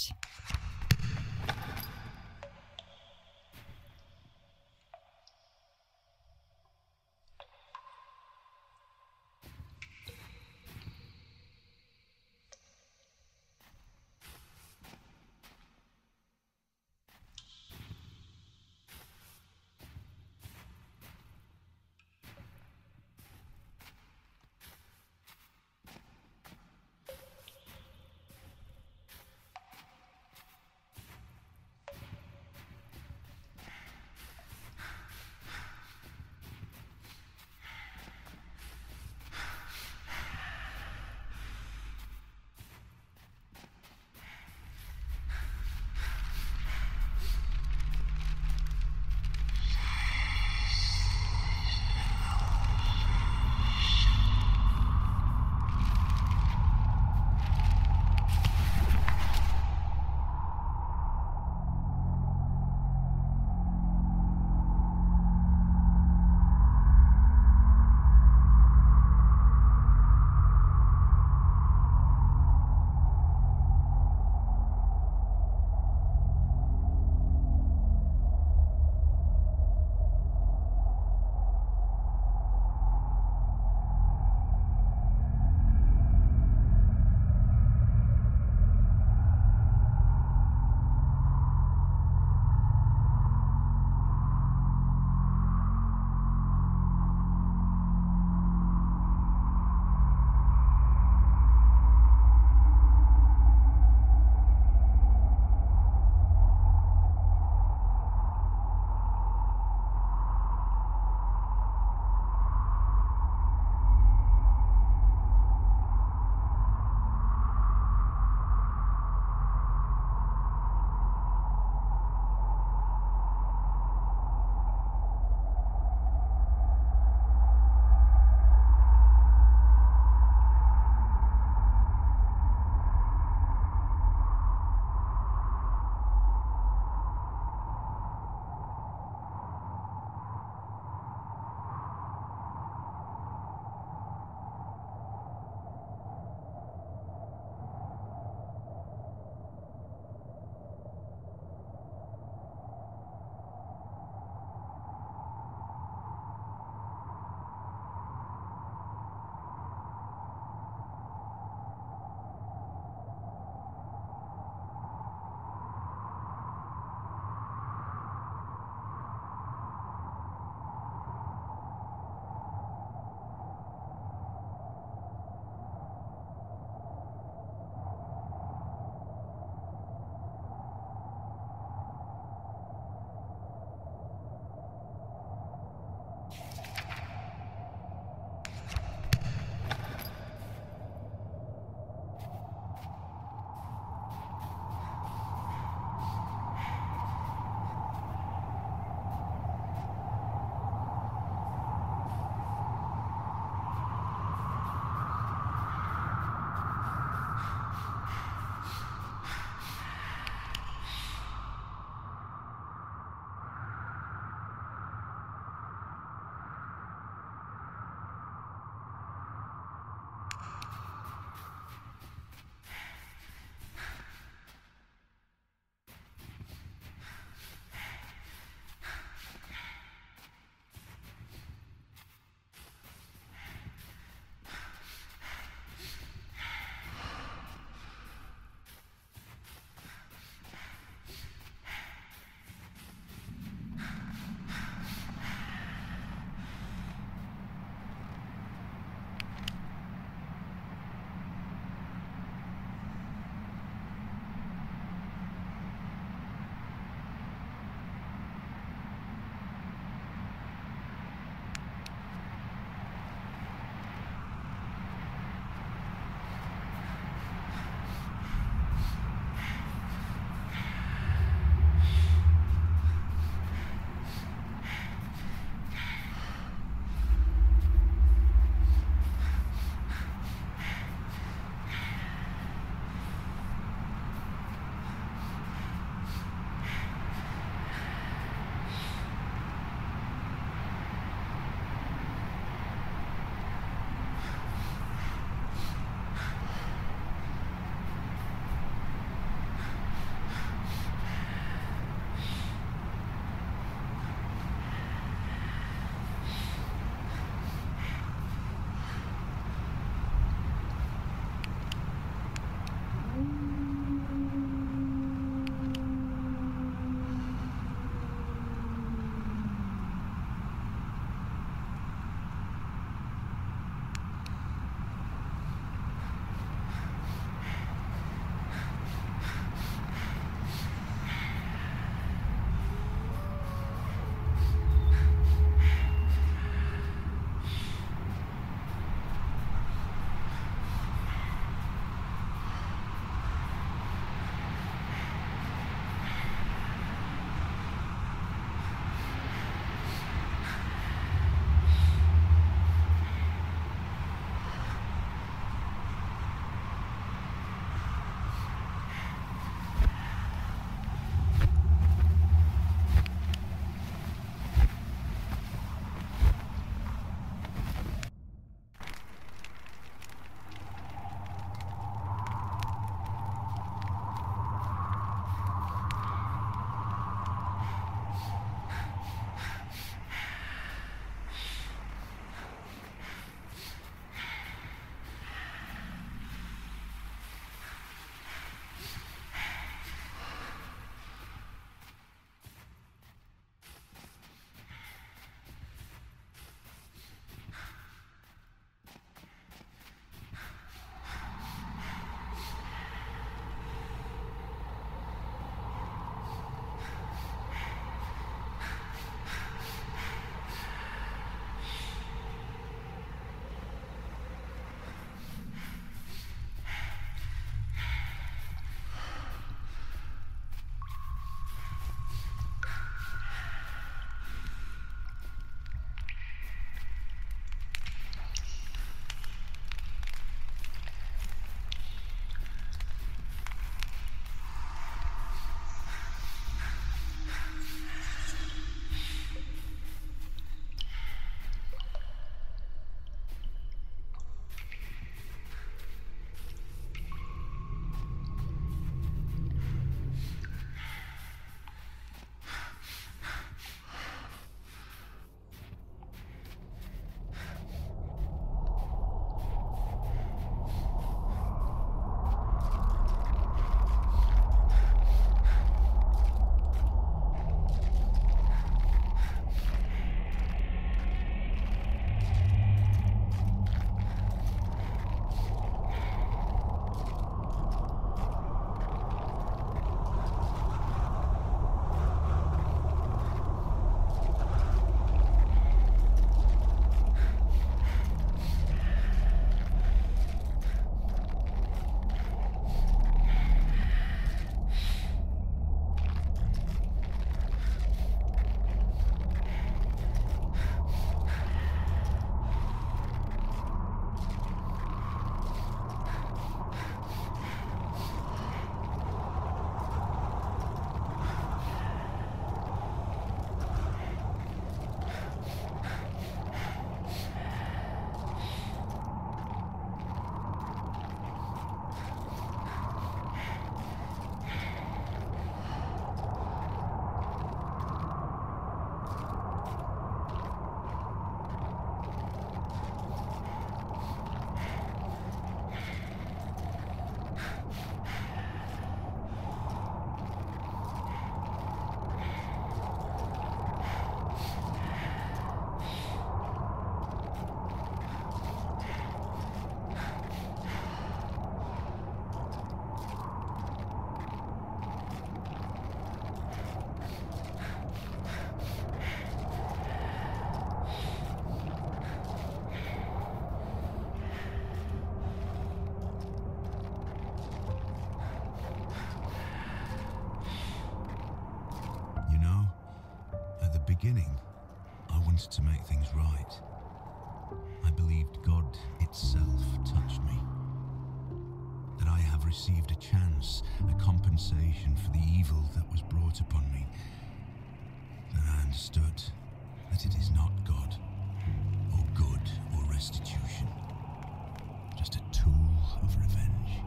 beginning, I wanted to make things right. I believed God itself touched me. That I have received a chance, a compensation for the evil that was brought upon me. Then I understood that it is not God, or good, or restitution. Just a tool of revenge.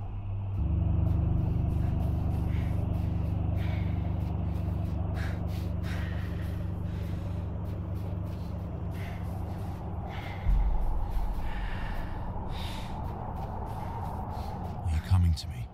Are you coming to me?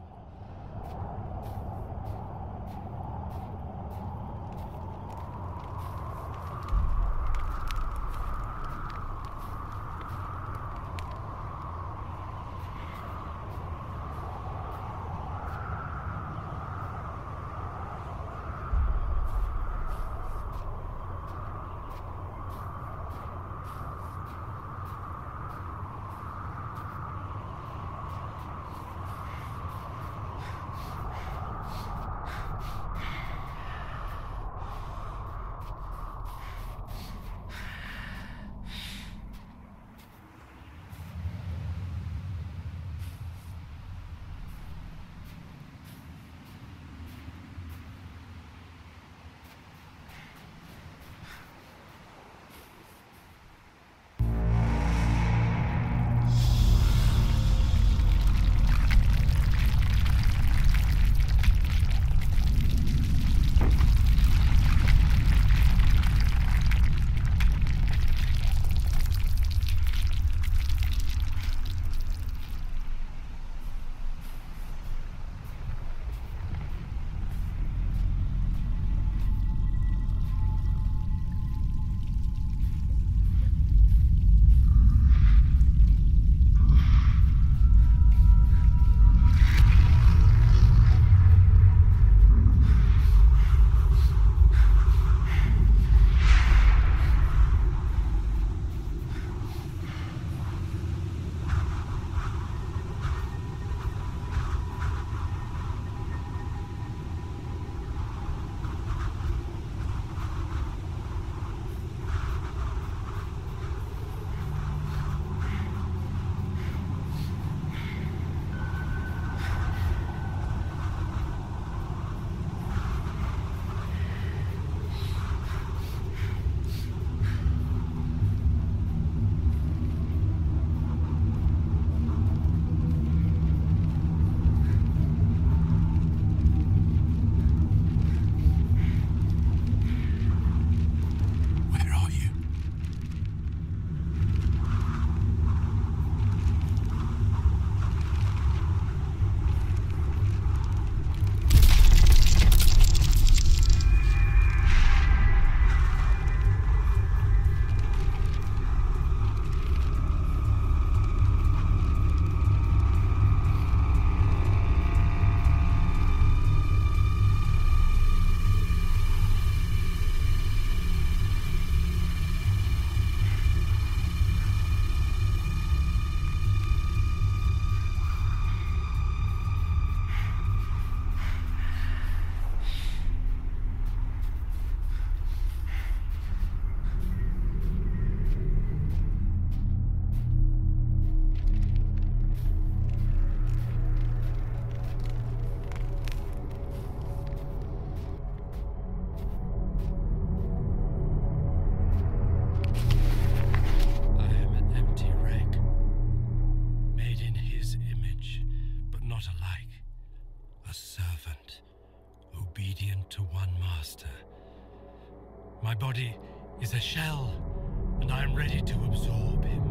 My body is a shell, and I am ready to absorb him.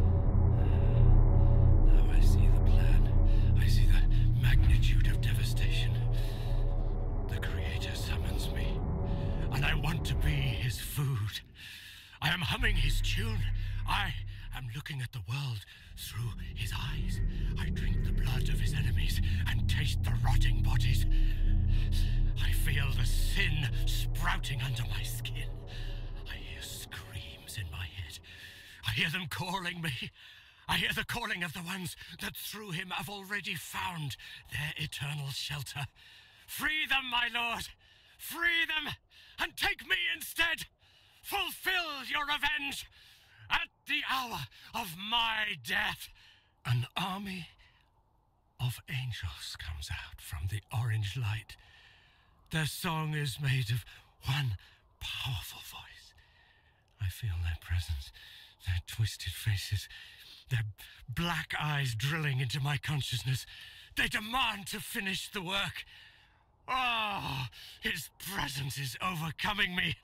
Now I see the plan. I see the magnitude of devastation. The Creator summons me, and I want to be his food. I am humming his tune. I am looking at the world through his eyes. I drink the blood of his enemies and taste the rotting bodies. I feel the sin sprouting under my skin. I hear screams in my head. I hear them calling me. I hear the calling of the ones that through him have already found their eternal shelter. Free them, my lord! Free them, and take me instead! fulfill your revenge at the hour of my death. An army of angels comes out from the orange light. Their song is made of one powerful voice. I feel their presence, their twisted faces, their black eyes drilling into my consciousness. They demand to finish the work. Oh, his presence is overcoming me.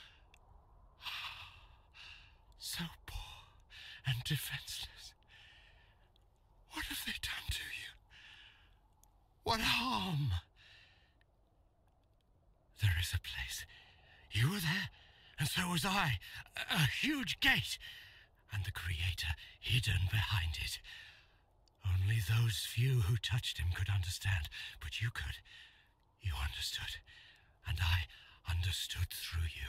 So poor and defenseless. What have they done to you? What harm? There is a place. You were there, and so was I. A huge gate, and the Creator hidden behind it. Only those few who touched him could understand, but you could. You understood, and I understood through you.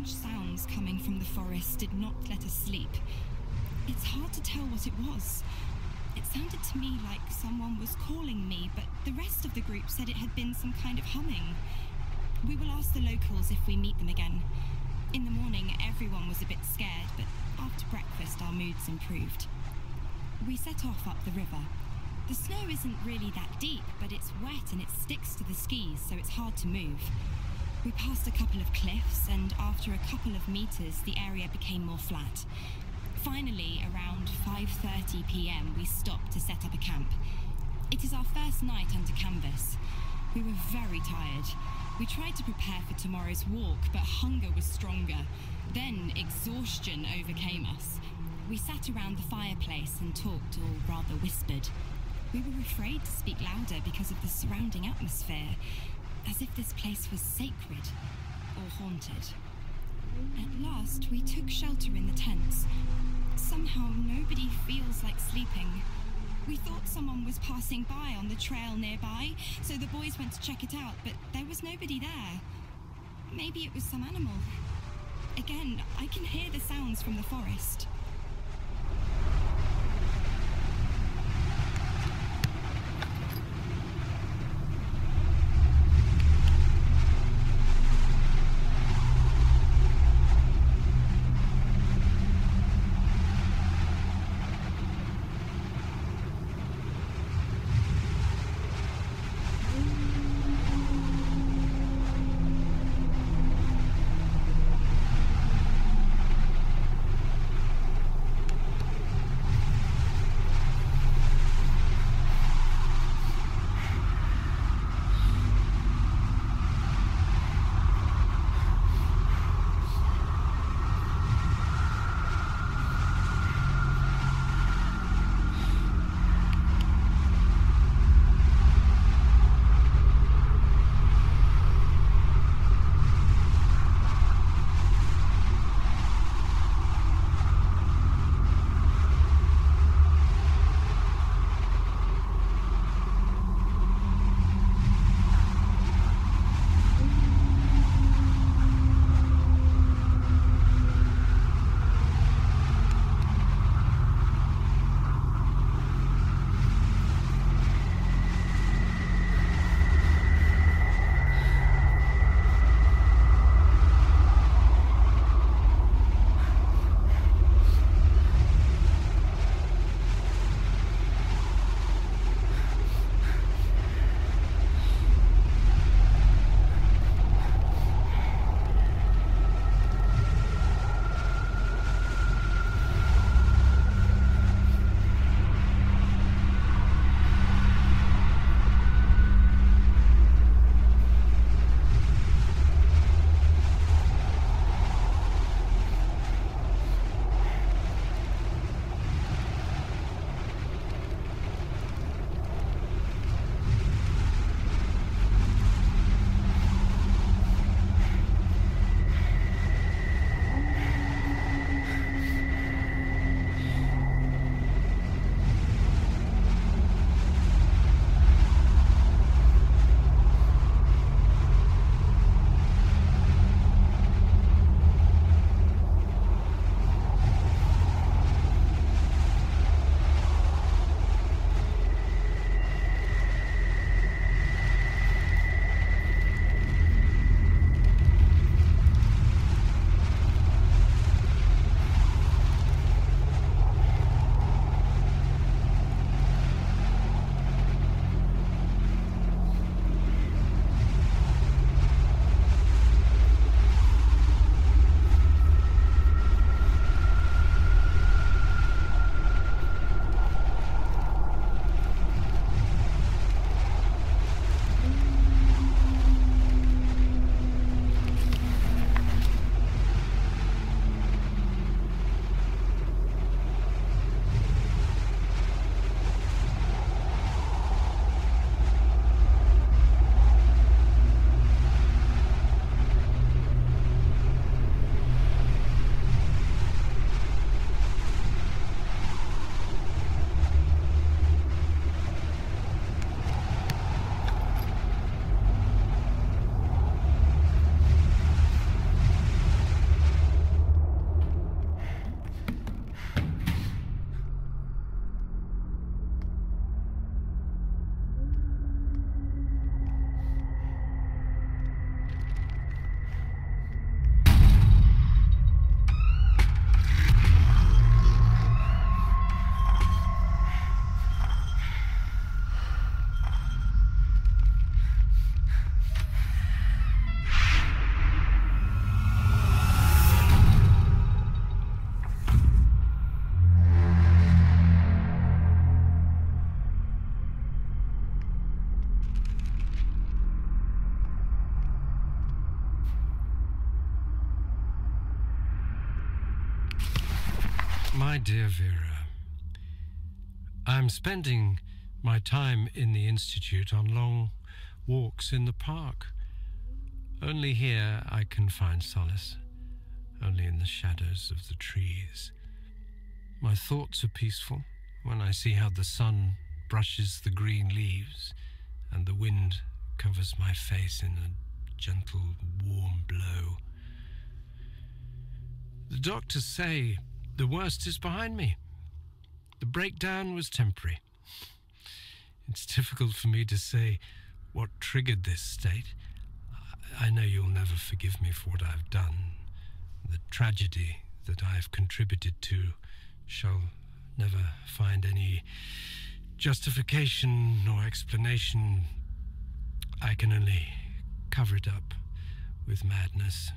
strange sounds coming from the forest did not let us sleep. It's hard to tell what it was. It sounded to me like someone was calling me, but the rest of the group said it had been some kind of humming. We will ask the locals if we meet them again. In the morning, everyone was a bit scared, but after breakfast, our moods improved. We set off up the river. The snow isn't really that deep, but it's wet and it sticks to the skis, so it's hard to move. We passed a couple of cliffs, and after a couple of meters, the area became more flat. Finally, around 5:30 p.m., we stopped to set up a camp. It is our first night under canvas. We were very tired. We tried to prepare for tomorrow's walk, but hunger was stronger. Then exhaustion overcame us. We sat around the fireplace and talked, or rather whispered. We were afraid to speak louder because of the surrounding atmosphere, as if this place was sacred or haunted. At last, we took shelter in the tents. Somehow, nobody feels like sleeping. We thought someone was passing by on the trail nearby, so the boys went to check it out, but there was nobody there. Maybe it was some animal. Again, I can hear the sounds from the forest. My dear Vera, I'm spending my time in the Institute on long walks in the park. Only here I can find solace, only in the shadows of the trees. My thoughts are peaceful when I see how the sun brushes the green leaves and the wind covers my face in a gentle, warm blow. The doctors say the worst is behind me. The breakdown was temporary. It's difficult for me to say what triggered this state. I know you'll never forgive me for what I've done. The tragedy that I've contributed to shall never find any justification or explanation. I can only cover it up with madness.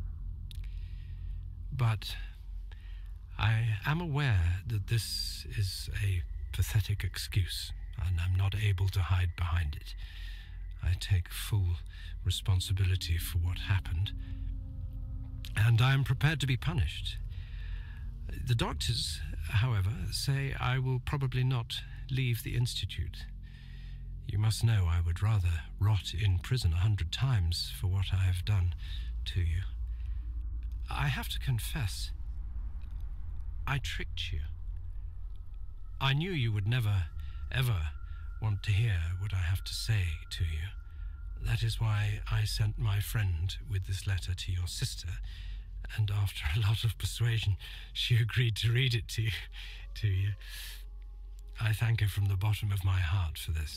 But I am aware that this is a pathetic excuse, and I'm not able to hide behind it. I take full responsibility for what happened, and I am prepared to be punished. The doctors, however, say I will probably not leave the Institute. You must know I would rather rot in prison 100 times for what I have done to you. I have to confess, I tricked you. I knew you would never, ever want to hear what I have to say to you. That is why I sent my friend with this letter to your sister, and after a lot of persuasion, she agreed to read it to you. I thank her from the bottom of my heart for this.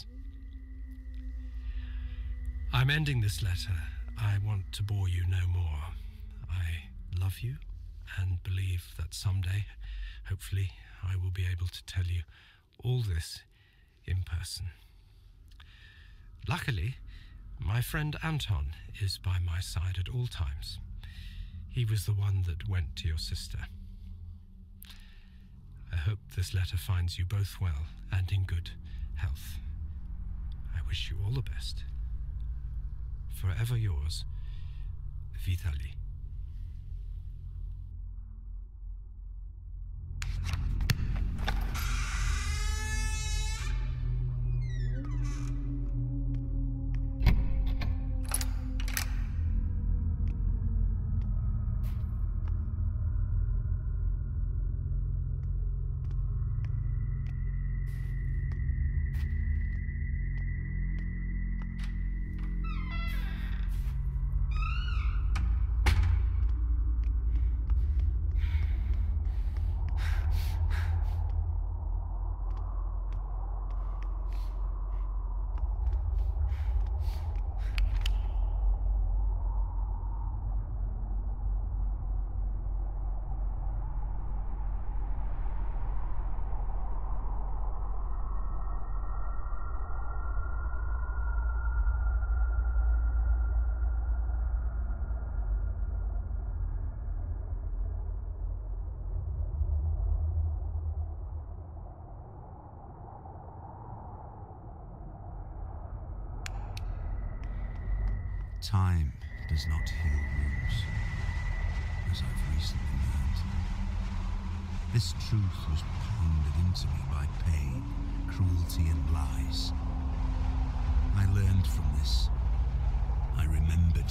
I'm ending this letter. I want to bore you no more. I love you and believe that someday, hopefully, I will be able to tell you all this in person. Luckily, my friend Anton is by my side at all times. He was the one that went to your sister. I hope this letter finds you both well and in good health. I wish you all the best. Forever yours, Vitaly. Time does not heal wounds, as I've recently learned. This truth was pounded into me by pain, cruelty, and lies. I learned from this. I remembered.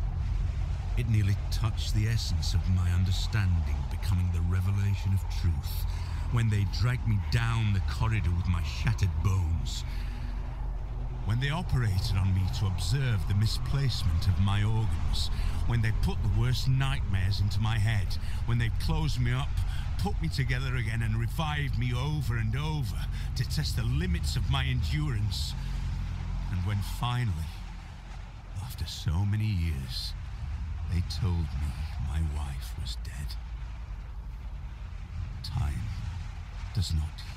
It nearly touched the essence of my understanding, becoming the revelation of truth, when they dragged me down the corridor with my shattered bones. When they operated on me to observe the misplacement of my organs, when they put the worst nightmares into my head, when they closed me up, put me together again and revived me over and over to test the limits of my endurance. And when finally, after so many years, they told me my wife was dead. Time does not